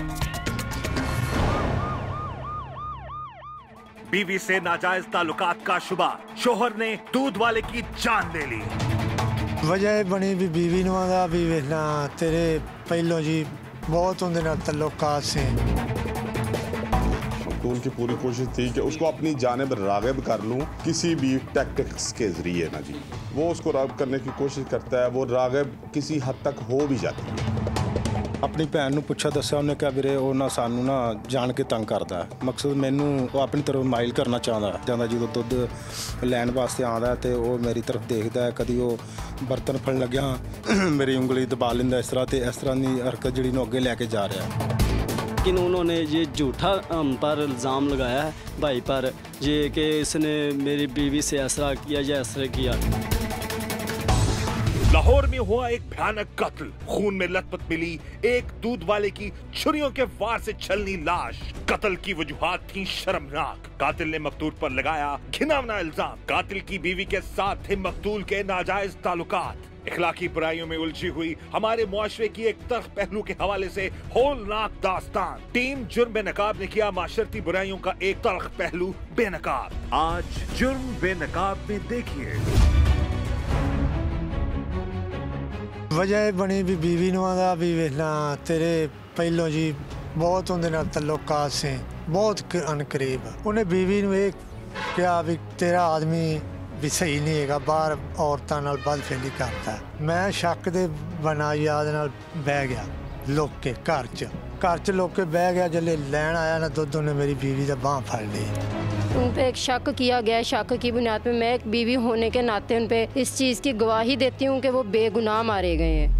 बीवी से नाजायज ताल्लुकात का शुबा, शोहर ने दूध वाले की जान ले ली। वजह बनी भी बीवी नू आंदा भी वेखना तेरे पहलों जी बहुत उनके नाल ताल्लुकात से। तो उनकी पूरी कोशिश थी कि उसको अपनी जानिब राग़िब कर लूं किसी भी टैक्टिक्स के ज़रिए ना जी। वो उसको राग़िब करने की कोशिश करता है, वो राग़िब किसी हद तक हो भी जाती है। अपनी भैन नूं पुछा दस्या उन्हें कहा वीरे वो ना सानू ना जान के तंग करता है, मकसद मैनू वो अपनी तरफ माइल करना चाहता है। जो दुध लैन वास्ते आंदा तो वो मेरी तरफ देखता है, कभी वो बर्तन फड़ लग्या मेरी उंगली दबा लेंदा इस तरह की हरकत जी अगे लैके जा रहा है। लेकिन उन्होंने ये झूठा हम पर इल्ज़ाम लगाया है भाई पर, ये कि इसने मेरी बीवी से ऐसा किया या ऐसा किया। लाहौर में हुआ एक भयानक कत्ल, खून में लथपथ मिली एक दूध वाले की छुरियों के वार से छलनी लाश। कत्ल की वजूहात थी शर्मनाक। कातिल ने मकतूल पर लगाया घिनौना इल्जाम। कातिल की बीवी के साथ थे मकतूल के नाजायज ताल्लुकात। इखलाकी बुराइयों में उलझी हुई हमारे मुआशरे की एक तल्ख पहलू के हवाले से होलनाक दास्तान। टीम जुर्म बेनकाब ने किया माशरती बुराइयों का एक तल्ख पहलू बेनकाब। आज जुर्म बेनकाब में देखिए। वजह बनी भी बीवी नू आंदा भी वेखना तेरे पहलों जी बहुत उनके नाल ताल्लुकात से, बहुत अनकरीब। उन्हें बीवी नू एक कहा भी तेरा आदमी भी सही नहीं है, बाहर औरतों नाल बदफेली करता है। मैं शक दे बना याद नाल बह गया लोग के घर च लोग के बह गया। जल्ले लैन आया ना दुध, उन्हें मेरी बीवी का बांह फड़ ली। उन पे एक शक किया गया, शक की बुनियाद पे मैं एक बीवी होने के नाते उन पे इस चीज़ की गवाही देती हूँ कि वो बेगुनाह मारे गए हैं।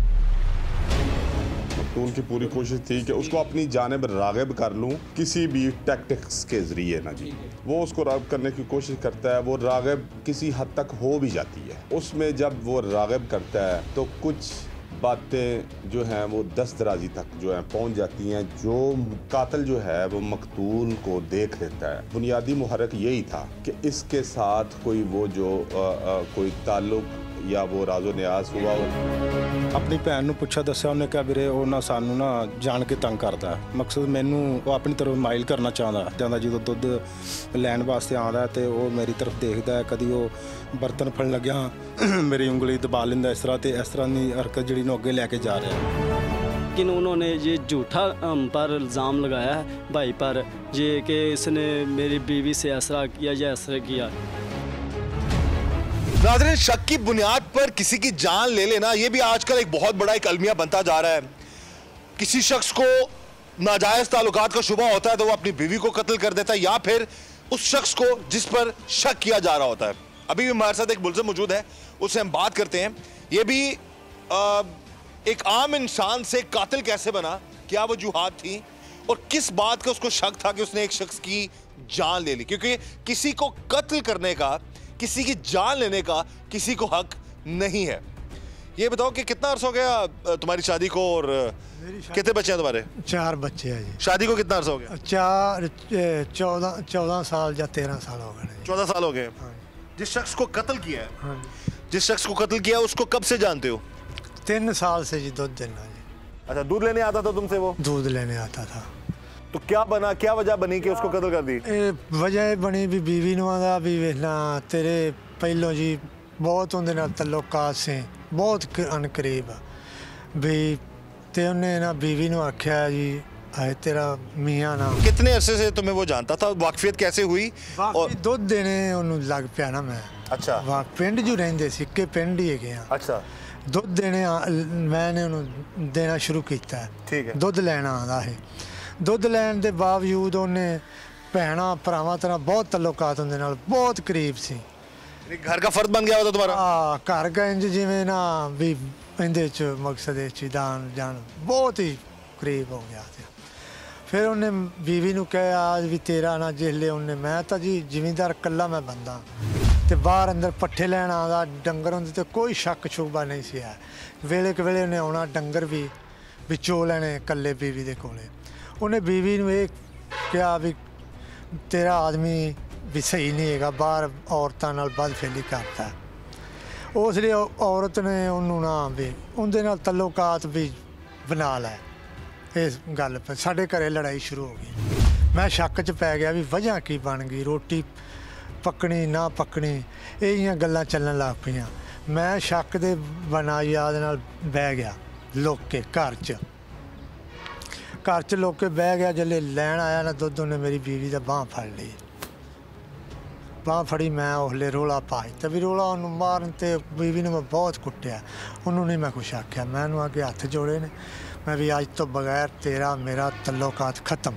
तो उनकी पूरी कोशिश थी कि उसको अपनी जानिब राग़िब कर लूं किसी भी टैक्टिक्स के ज़रिए ना जी। वो उसको राग़िब करने की कोशिश करता है, वो राग़िब किसी हद तक हो भी जाती है। उसमें जब वो राग़िब करता है तो कुछ बातें जो हैं वो दस्तराजी तक जो है पहुंच जाती हैं। जो कातिल जो है वो मकतूल को देख लेता है। बुनियादी मुहर्रिक यही था कि इसके साथ कोई वो जो कोई ताल्लुक या वो राजो न्याज हुआ। अपनी भैन नूं पुछा दस्या उन्हें कहा वीरे वो ना सानू ना जान के तंग करता है, मकसद मैनू वो अपनी तरफ माइल करना चाहता है। जो दुध लैन वास्ते आंदा तो वो मेरी तरफ देखता है, कभी वो बर्तन फड़ लग्या मेरी उंगली दबा लेंदा इस तरह की हरकत जी अगे लैके जा रहा है। लेकिन उन्होंने ये झूठा हम पर इल्ज़ाम लगाया है भाई पर, ये कि इसने मेरी बीवी से ऐसा किया या ऐसा किया। नाज़रीन, शक की बुनियाद पर किसी की जान ले लेना ये भी आजकल एक बहुत बड़ा एक अलमिया बनता जा रहा है। किसी शख्स को नाजायज ताल्लुकात का शुबा होता है तो वो अपनी बीवी को कत्ल कर देता है, या फिर उस शख्स को जिस पर शक किया जा रहा होता है। अभी भी हमारे साथ एक मुल्ज़िम मौजूद है, उससे हम बात करते हैं। ये भी एक आम इंसान से कातिल कैसे बना, क्या वजूहात थी और किस बात का उसको शक था कि उसने एक शख्स की जान ले ली। क्योंकि किसी को कत्ल करने का, किसी की जान लेने का किसी को हक नहीं है। ये बताओ कि कितना अर्सा हो गया तुम्हारी शादी को और कितने बच्चे हैं तुम्हारे? 4 बच्चे हैं जी। शादी को कितना अर्सा हो गया? 14 साल या 13 साल हो गए। 14 साल हो गए। जिस शख्स को कत्ल किया है, जिस शख्स को कत्ल किया उसको कब से जानते हो? 3 साल से जी दूध देना जी। अच्छा, दूध लेने आता था तुमसे? वो दूध लेने आता था। तो क्या बना, क्या वजह बनी कि उसको कत्ल कर दी? वजह बनी भी बीवी नू आंदा भी वेखना तेरे पहलों जी बहुत उनके नाल ताल्लुकात से, बहुत अनकरीब भी। ते उन्हें ना बीवी नू आख्या जी आए तेरा मियाँ ना। कितने अरसे से तुम्हें वो जानता था? वाकफियत कैसे हुई? और दूध देने उन्होंने लग पिया ना मैं। अच्छा, वहाँ पिंड जो रेंदे सिक्के पिंड ही है। अच्छा, दूध देने मैंने उन्होंने देना शुरू किया। ठीक है। दूध लेना आंदा है। दुध लैन के बावजूद उन्हें भैन भरावां तरह बहुत ताल्लुकात उनके नाल बहुत करीब सी। घर का फर्द बन गया होता तुम्हारा? हाँ, घर का इंज जिवें ना भी इंदे च मकसद दान जान बहुत ही करीब हो गया। फिर उन्हें बीवी नू कहा आज भी तेरा ना जिसले उन्हें, मैं तो जी जिमींदार कला मैं बंदा ते बाहर अंदर पट्ठे लैन आंदा, डंगर होंदे ते कोई शक शुबा नहीं सी है। वेले के वेले उन्हें आना डंगर भी चो लैने कल्ले बीवी दे कोले। उन्हें बीवी नू एक कहा भी तेरा आदमी भी सही नहीं है, बाहर औरतों नाल बदफेली करता है। उसलिए औरत ने उन्होंने ना भी उनके नाल ताल्लुकात भी बना लै इस गल पर साढ़े घरे लड़ाई शुरू हो गई। मैं शक च पै गया भी वजह की बन गई, रोटी पकनी ना पकनी, इहियां गल्लां चलन लग पईयां। मैं शक दे बना याद नाल बह गया लोक के घर च लोक के बह गया। जिसले लैन आया ना दुद्ध, उन्हें मेरी बीवी दा बांह फड़ ली, बांह फड़ी। मैं उसले रोला पा दित्ता भी रोला उन्होंने मारन ते बीवी ने मैं बहुत कुट्टिया, उन्होंने नहीं मैं कुछ आख्या। मैं उन्होंने अगे हथ जोड़े ने, मैं भी अज तो बगैर तेरा मेरा तल्लुकात ख़त्म।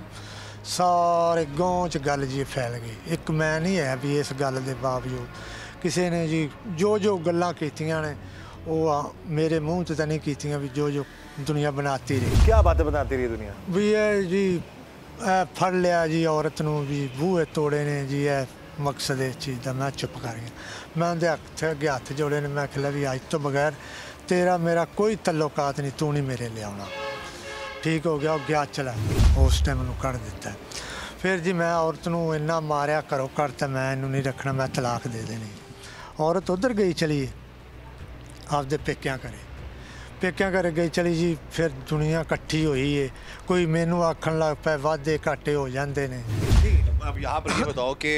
सारे गाँव च गल जी फैल गई। एक मैं नहीं है भी इस गल के बावजूद किसी ने जी जो गल्लां कीतियां ने वो मेरे मुँह तो नहीं कीतियां भी जो दुनिया बनाती रही। क्या बातें बनाती रही दुनिया? भी जी फड़ लिया जी औरत नूं, भी बूहे तोड़े ने जी, मकसद इस चीज़ का। मैं चुप कर गया। मैं उनके हथ अगे हथ जोड़े ने, मैं आखिया भी अज तो बगैर तेरा मेरा कोई तल्लुकात नहीं, तू नहीं मेरे ले आना। ठीक हो गया, गया चला, उस टाइम मैं कढ़ दिता। फिर जी मैं औरत नूं इन्ना मारिया, घरों कढ़ता, मैं इनू नहीं रखना, मैं तलाक दे देनी। औरत उधर गई चली आपदे पेकियां घरे गई चली जी। फिर दुनिया इकट्ठी हुई है, कोई मैनू आखन लग पाए वादे घाटे हो जाते हैं। अब यहाँ पर ये बताओ कि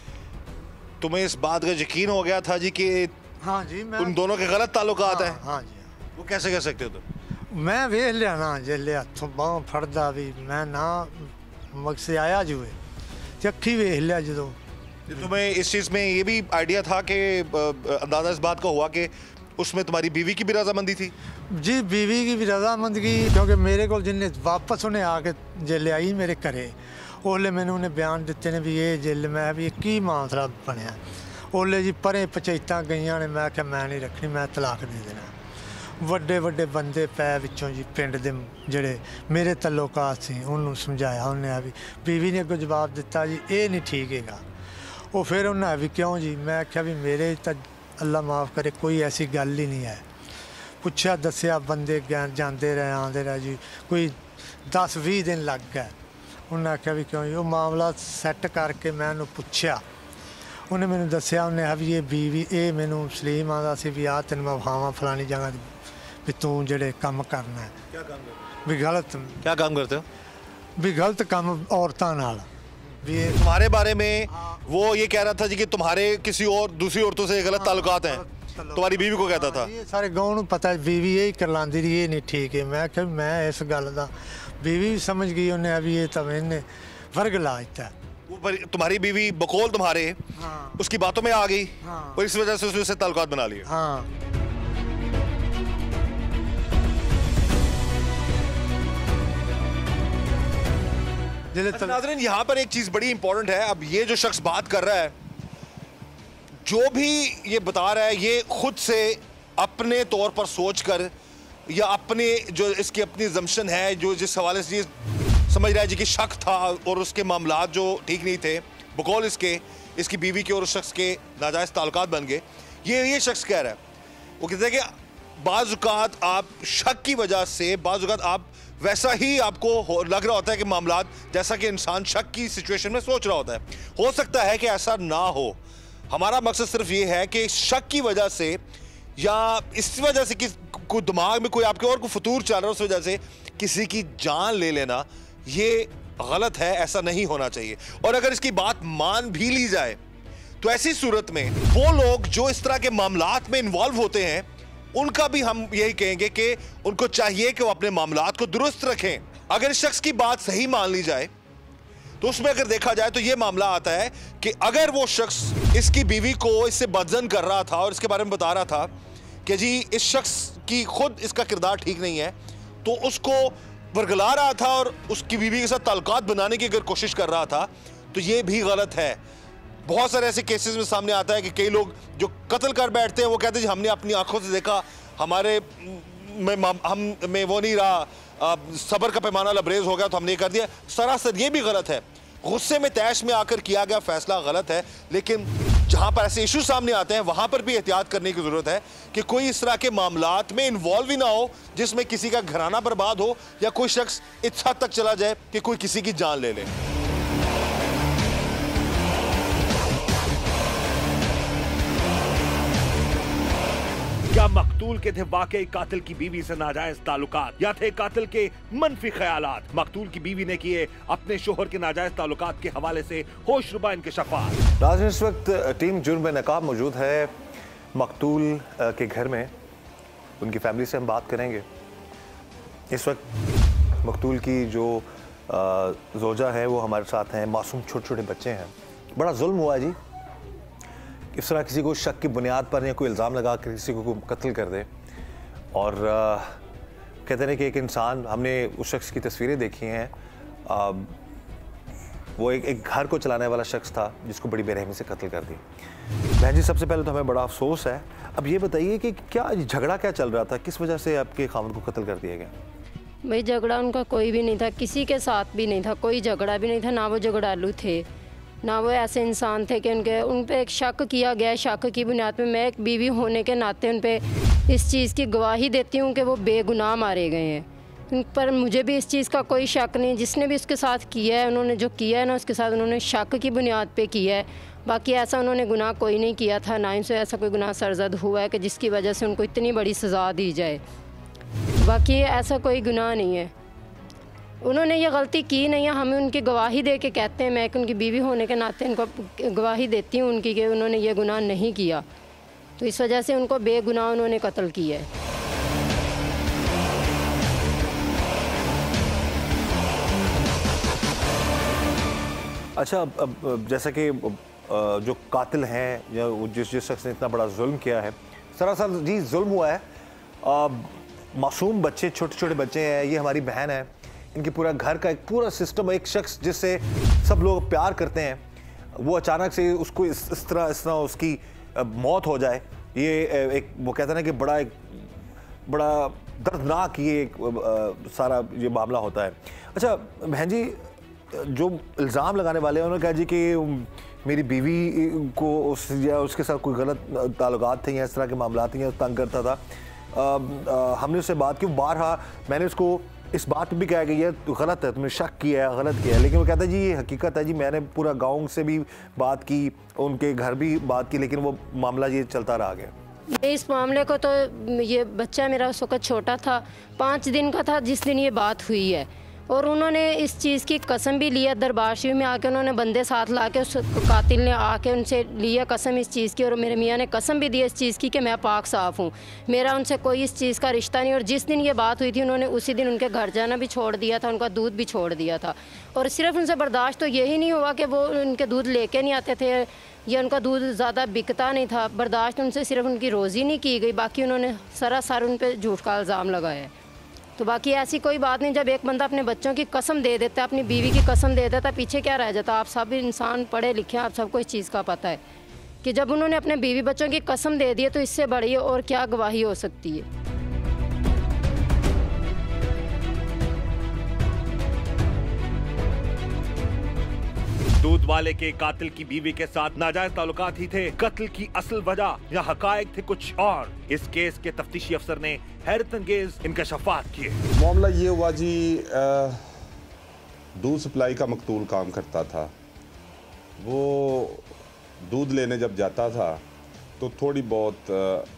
तुम्हें इस बात का यकीन हो गया था जी कि हाँ जी मैं उन दोनों के गलत ताल्लुकात हैं? हाँ जी। वो कैसे कह सकते हो तुम? मैं वेख लिया ना जिसले हथों बांह फड़दा भी मैं ना मकसद आया जुए ते अखी वेख लिया जो। तुम्हें इस चीज़ में ये भी आइडिया था कि अंदाज़ा इस बात का हुआ कि उसमें तुम्हारी बीवी की भी रजामंदी थी? जी बीवी की भी रजामंदगी, क्योंकि मेरे को जिन्हें वापस उन्हें आके जिसले आई मेरे घरे, उसले मैंने उन्हें बयान दिते ने भी ये जिल मैं भी की मामला बनया। उसले जी परें पंचायतां गईयां ने, मैं क्या मैं नहीं रखनी, मैं तलाक दे देना। ਵੱਡੇ ਵੱਡੇ ਬੰਦੇ ਪੈ ਵਿੱਚੋਂ ਜੀ ਪਿੰਡ ਦੇ ਜਿਹੜੇ ਮੇਰੇ ਤल्लुकात ਸੀ ਉਹਨੂੰ ਸਮਝਾਇਆ ਉਹਨੇ ਆ ਵੀ ਬੀਵੀ ਨੇ ਅੱਗੋਂ ਜਵਾਬ ਦਿੱਤਾ ਜੀ ਇਹ ਨਹੀਂ ਠੀਕ ਹੈਗਾ। ਉਹ ਫਿਰ ਉਹਨਾਂ ਵੀ ਕਿਉਂ ਜੀ, ਮੈਂ ਆਖਿਆ ਵੀ ਮੇਰੇ ਤਾਂ ਅੱਲਾ ਮਾफ़ करे कोई ऐसी गल ही नहीं है। पुछया दसिया बंदे जाते रहे आते रहे जी, कोई 10-20 दिन लग गए। उन्हें आख्या भी क्यों जी, वो मामला सैट करके मैं उन्हें पुछया, उन्हें मैंने दसिया, उन्हें भी ये बीवी ये मैनू सलीम आंदा सी भी आ तेन मैं विखावां फलानी जगह भी तू जेड़े काम करना है। क्या काम करते? भी गलत क्या काम करते हो? भी गलत काम औरतां नाल भी। तुम्हारे बारे में वो ये कह रहा था जी कि तुम्हारे किसी और दूसरी औरतों से गलत ताल्लुकात हैं, तुम्हारी बीवी को कहता था। ये सारे गाँव नूं पता है, बीवी यही करलांदी रही, ये नहीं ठीक है। मैं क्या मैं इस गल दा बीवी भी समझ गई, उन्हें अभी ये तब इन्हें वर्ग ला दिता। वो तुम्हारी बीवी बकौल तुम्हारे उसकी बातों में आ गई और इस वजह से उसने ताल्लुकात बना लिए। हाँ नाज़रीन, यहाँ पर एक चीज बड़ी इंपॉर्टेंट है। अब ये जो शख्स बात कर रहा है, जो भी ये बता रहा है, ये खुद से अपने तौर पर सोचकर या अपने जो इसकी अपनी जम्शन है, जो जिस हवाले से समझ रहा है जी कि शक था और उसके मामलात जो ठीक नहीं थे, बकौल इसकी बीवी के और उस शख्स के नाजायज़ ताल्लुकात बन गए। ये शख्स कह रहा है, वो कहते हैं कि बाज़ औक़ात आप शक की वजह से, बाज़ औक़ात आप वैसा ही आपको लग रहा होता है कि मामलात जैसा कि इंसान शक की सिचुएशन में सोच रहा होता है। हो सकता है कि ऐसा ना हो। हमारा मकसद सिर्फ ये है कि शक की वजह से या इस वजह से कि कोई दिमाग में कोई आपके और कोई फतूर चल रहा है, उस वजह से किसी की जान ले लेना ये गलत है, ऐसा नहीं होना चाहिए। और अगर इसकी बात मान भी ली जाए तो ऐसी सूरत में वो लोग जो इस तरह के मामलात में इन्वॉल्व होते हैं, उनका भी हम यही कहेंगे कि उनको चाहिए कि वो अपने मामलात को दुरुस्त रखें। अगर इस शख्स की बात सही मान ली जाए तो उसमें अगर देखा जाए तो ये मामला आता है कि अगर वो शख्स इसकी बीवी को इससे बदजन कर रहा था और इसके बारे में बता रहा था कि जी इस शख्स की खुद इसका किरदार ठीक नहीं है, तो उसको वरगला रहा था और उसकी बीवी के साथ ताल्लुकात बनाने की अगर कोशिश कर रहा था, तो ये भी गलत है। बहुत सारे ऐसे केसेस में सामने आता है कि कई लोग जो कत्ल कर बैठते हैं वो कहते हैं हमने अपनी आंखों से देखा, हमारे में वो नहीं रहा, सब्र का पैमाना लबरेज हो गया तो हमने कर दिया। सरासर ये भी गलत है। गुस्से में तैश में आकर किया गया फैसला गलत है। लेकिन जहाँ पर ऐसे इशू सामने आते हैं वहाँ पर भी एहतियात करने की ज़रूरत है कि कोई इस तरह के मामलात में इन्वॉल्व ही ना हो जिसमें किसी का घराना बर्बाद हो या कोई शख्स इस हद तक चला जाए कि कोई किसी की जान ले ले। क्या मकतूल के थे वाकई कातिल की बीवी से नाजायज ताल्लुकात, या थे कातिल के मनफी ख्यालात? मकतूल की बीवी ने किए अपने शोहर के नाजायज ताल्लुकात के हवाले से होशरुबा इंकशाफात। नाज़रीन, इस वक्त टीम जुर्म बेनकाब मौजूद है मकतूल के घर में। उनकी फैमिली से हम बात करेंगे। इस वक्त मकतूल की जो जोजा है वो हमारे साथ हैं। मासूम छोटे छोटे बच्चे हैं। बड़ा जुल्म हुआ है जी। इस तरह किसी को शक की बुनियाद पर या कोई इल्ज़ाम लगा कर किसी को कत्ल कर दे। और कहते हैं कि एक इंसान, हमने उस शख्स की तस्वीरें देखी हैं, वो एक घर को चलाने वाला शख्स था जिसको बड़ी बेरहमी से कत्ल कर दी। बहन जी, सबसे पहले तो हमें बड़ा अफसोस है। अब ये बताइए कि क्या झगड़ा क्या चल रहा था, किस वजह से आपके खामद को कत्ल कर दिया गया? भाई झगड़ा उनका कोई भी नहीं था, किसी के साथ भी नहीं था, कोई झगड़ा भी नहीं था। ना वो झगड़ालू थे, ना वो ऐसे इंसान थे कि उन पे एक शक किया गया। शक की बुनियाद पे मैं एक बीवी होने के नाते उन पे इस चीज़ की गवाही देती हूँ कि वो बेगुनाह मारे गए हैं। पर मुझे भी इस चीज़ का कोई शक नहीं। जिसने भी उसके साथ किया है, उन्होंने जो किया है ना, उसके साथ उन्होंने शक की बुनियाद पे किया है। बाकी ऐसा उन्होंने गुनाह कोई नहीं किया था, ना इनसे ऐसा कोई गुनाह सरजद हुआ है कि जिसकी वजह से उनको इतनी बड़ी सज़ा दी जाए। बाकी ऐसा कोई गुनाह नहीं है। उन्होंने ये गलती की नहीं है। हमें उनकी गवाही दे के कहते हैं, मैं उनकी बीवी होने के नाते उनको गवाही देती हूँ उनकी कि उन्होंने ये गुनाह नहीं किया, तो इस वजह से उनको बेगुनाह उन्होंने कत्ल किया है। अच्छा, अब जैसा कि जो कातिल हैं या जिस शख्स ने इतना बड़ा जुल्म किया है, सरासर जी जुल्म हुआ है। मासूम बच्चे, छोटे छोटे बच्चे हैं, ये हमारी बहन है, इनके पूरा घर का एक पूरा सिस्टम, एक शख्स जिससे सब लोग प्यार करते हैं, वो अचानक से उसको इस तरह उसकी मौत हो जाए, ये एक वो कहते हैं ना कि बड़ा दर्दनाक ये सारा ये मामला होता है। अच्छा बहन जी, जो इल्ज़ाम लगाने वाले हैं उन्होंने कहा जी कि मेरी बीवी को उसके साथ कोई गलत ताल्लुकात थे या इस तरह के मामला थे या तंग करता था। हमने उससे बात की, बारहा मैंने उसको इस बात भी कहा कि ये गलत है, तुमने शक किया है, गलत किया है, लेकिन वो कहता है जी ये हकीकत है जी, मैंने पूरा गांव से भी बात की, उनके घर भी बात की, लेकिन वो मामला ये चलता रह गया। इस मामले को तो ये बच्चा मेरा उस वक्त छोटा था, 5 दिन का था जिस दिन ये बात हुई है, और उन्होंने इस चीज़ की कसम भी लिया। दरबार शरीफ में आके उन्होंने बंदे साथ ला के उस कातिल ने आके उनसे लिया कसम इस चीज़ की, और मेरे मियाँ ने कसम भी दी इस चीज़ की कि मैं पाक साफ़ हूँ, मेरा उनसे कोई इस चीज़ का रिश्ता नहीं। और जिस दिन ये बात हुई थी उन्होंने उसी दिन उनके घर जाना भी छोड़ दिया था, उनका दूध भी छोड़ दिया था। और सिर्फ उनसे बर्दाश्त तो यही नहीं हुआ कि वो उनके दूध लेके नहीं आते थे या उनका दूध ज़्यादा बिकता नहीं था, बर्दाश्त उनसे सिर्फ उनकी रोज़ी नहीं की गई, बाकी उन्होंने सरासर उन पर झूठ का इल्ज़ाम लगाया है। तो बाकी ऐसी कोई बात नहीं। जब एक बंदा अपने बच्चों की कसम दे देता है, अपनी बीवी की कसम दे देता है, पीछे क्या रह जाता? आप सब इंसान पढ़े लिखे हैं, आप सबको इस चीज़ का पता है कि जब उन्होंने अपने बीवी बच्चों की कसम दे दी है तो इससे बड़ी और क्या गवाही हो सकती है। दूध वाले के कातिल की बीवी के साथ नाजायज ताल्लुकात ही थे कत्ल की असल वजह या हकायक थे कुछ और? इस केस के तफ्तीशी अफसर ने हैरत अंगेज इंकशाफात किए। मामला ये हुआ जी, दूध सप्लाई का मकतूल काम करता था। वो दूध लेने जब जाता था तो थोड़ी बहुत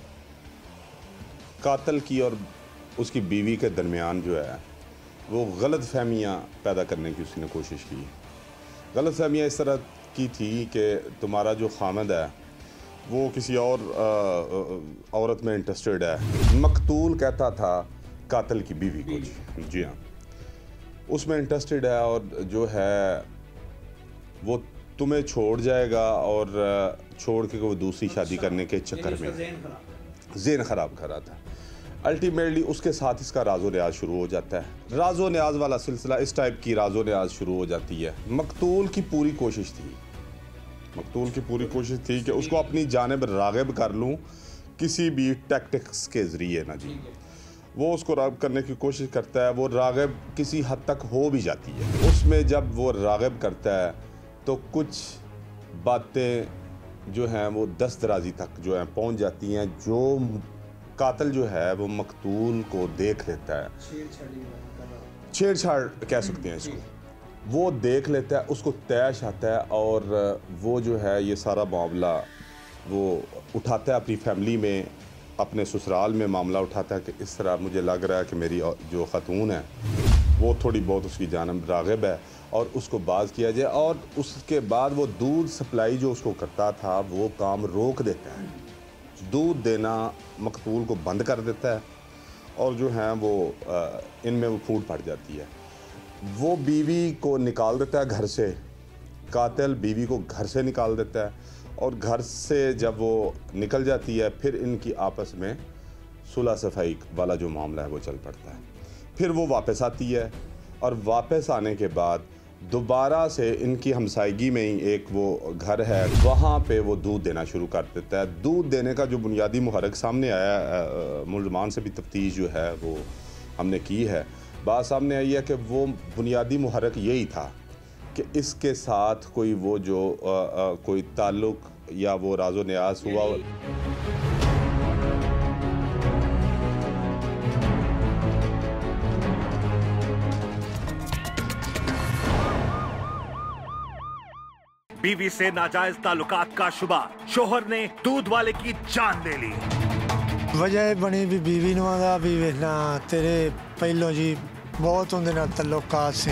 कातिल की और उसकी बीवी के दरमियान जो है वो गलत फहमियाँ पैदा करने की उसने कोशिश की। गलत फहमियाँ इस तरह की थी कि तुम्हारा जो खामद है वो किसी और औरत में इंटरेस्टेड है। मकतूल कहता था कातिल की बीवी को, जी हाँ, उसमें इंटरेस्टेड है और जो है वो तुम्हें छोड़ जाएगा और छोड़ के वो दूसरी शादी करने के चक्कर में ज़हन ख़राब कर रहा था। अल्टीमेटली उसके साथ इसका राजो न्याज शुरू हो जाता है। राजो न्याज वाला सिलसिला, इस टाइप की राजो न्याज शुरू हो जाती है। मकतूल की पूरी कोशिश थी कि उसको अपनी जानिब राग़िब कर लूँ किसी भी टैक्टिक्स के ज़रिए ना जी। वो उसको राग़िब करने की कोशिश करता है, वो राग़िब किसी हद तक हो भी जाती है। उसमें जब वो राग़िब करता है तो कुछ बातें जो हैं वो दस्त दराजी तक जो है पहुँच जाती हैं। जो कातिल जो है वो मकतूल को देख लेता है, छेड़छाड़ कह सकते हैं इसको, वो देख लेता है, उसको तैश आता है और वो जो है ये सारा मामला वो उठाता है अपनी फैमिली में अपने ससुराल में मामला उठाता है कि इस तरह मुझे लग रहा है कि मेरी जो ख़तून है वो थोड़ी बहुत उसकी जानब राग़िब है और उसको बाज़ किया जाए, और उसके बाद वो दूध सप्लाई जो उसको करता था वो काम रोक देता है, दूध देना मकतूल को बंद कर देता है और जो है वो इनमें वो फूट पड़ जाती है। वो बीवी को निकाल देता है घर से, कातिल बीवी को घर से निकाल देता है और घर से जब वो निकल जाती है फिर इनकी आपस में सुलह सफाई वाला जो मामला है वो चल पड़ता है। फिर वो वापस आती है और वापस आने के बाद दोबारा से इनकी हमसायगी में ही एक वो घर है, वहाँ पे वो दूध देना शुरू कर देता है। दूध देने का जो बुनियादी मुहर्रिक सामने आया, मुलजमान से भी तफ्तीश जो है वो हमने की है, बात सामने आई है कि वो बुनियादी मुहर्रिक यही था कि इसके साथ कोई वो जो कोई ताल्लुक़ या वो राज़ो न्यास हुआ। बीवी से नाजायज ताल्लुकात का शुबा, शोहर ने दूध वाले की जान ले ली। वजह बनी भी बीवी ਨੂੰ ਆਂਦਾ ਵੀ ਵੇਖਣਾ ਤੇਰੇ ਪਹਿਲੋਂ जी बहुत उनके नाल ताल्लुकात से।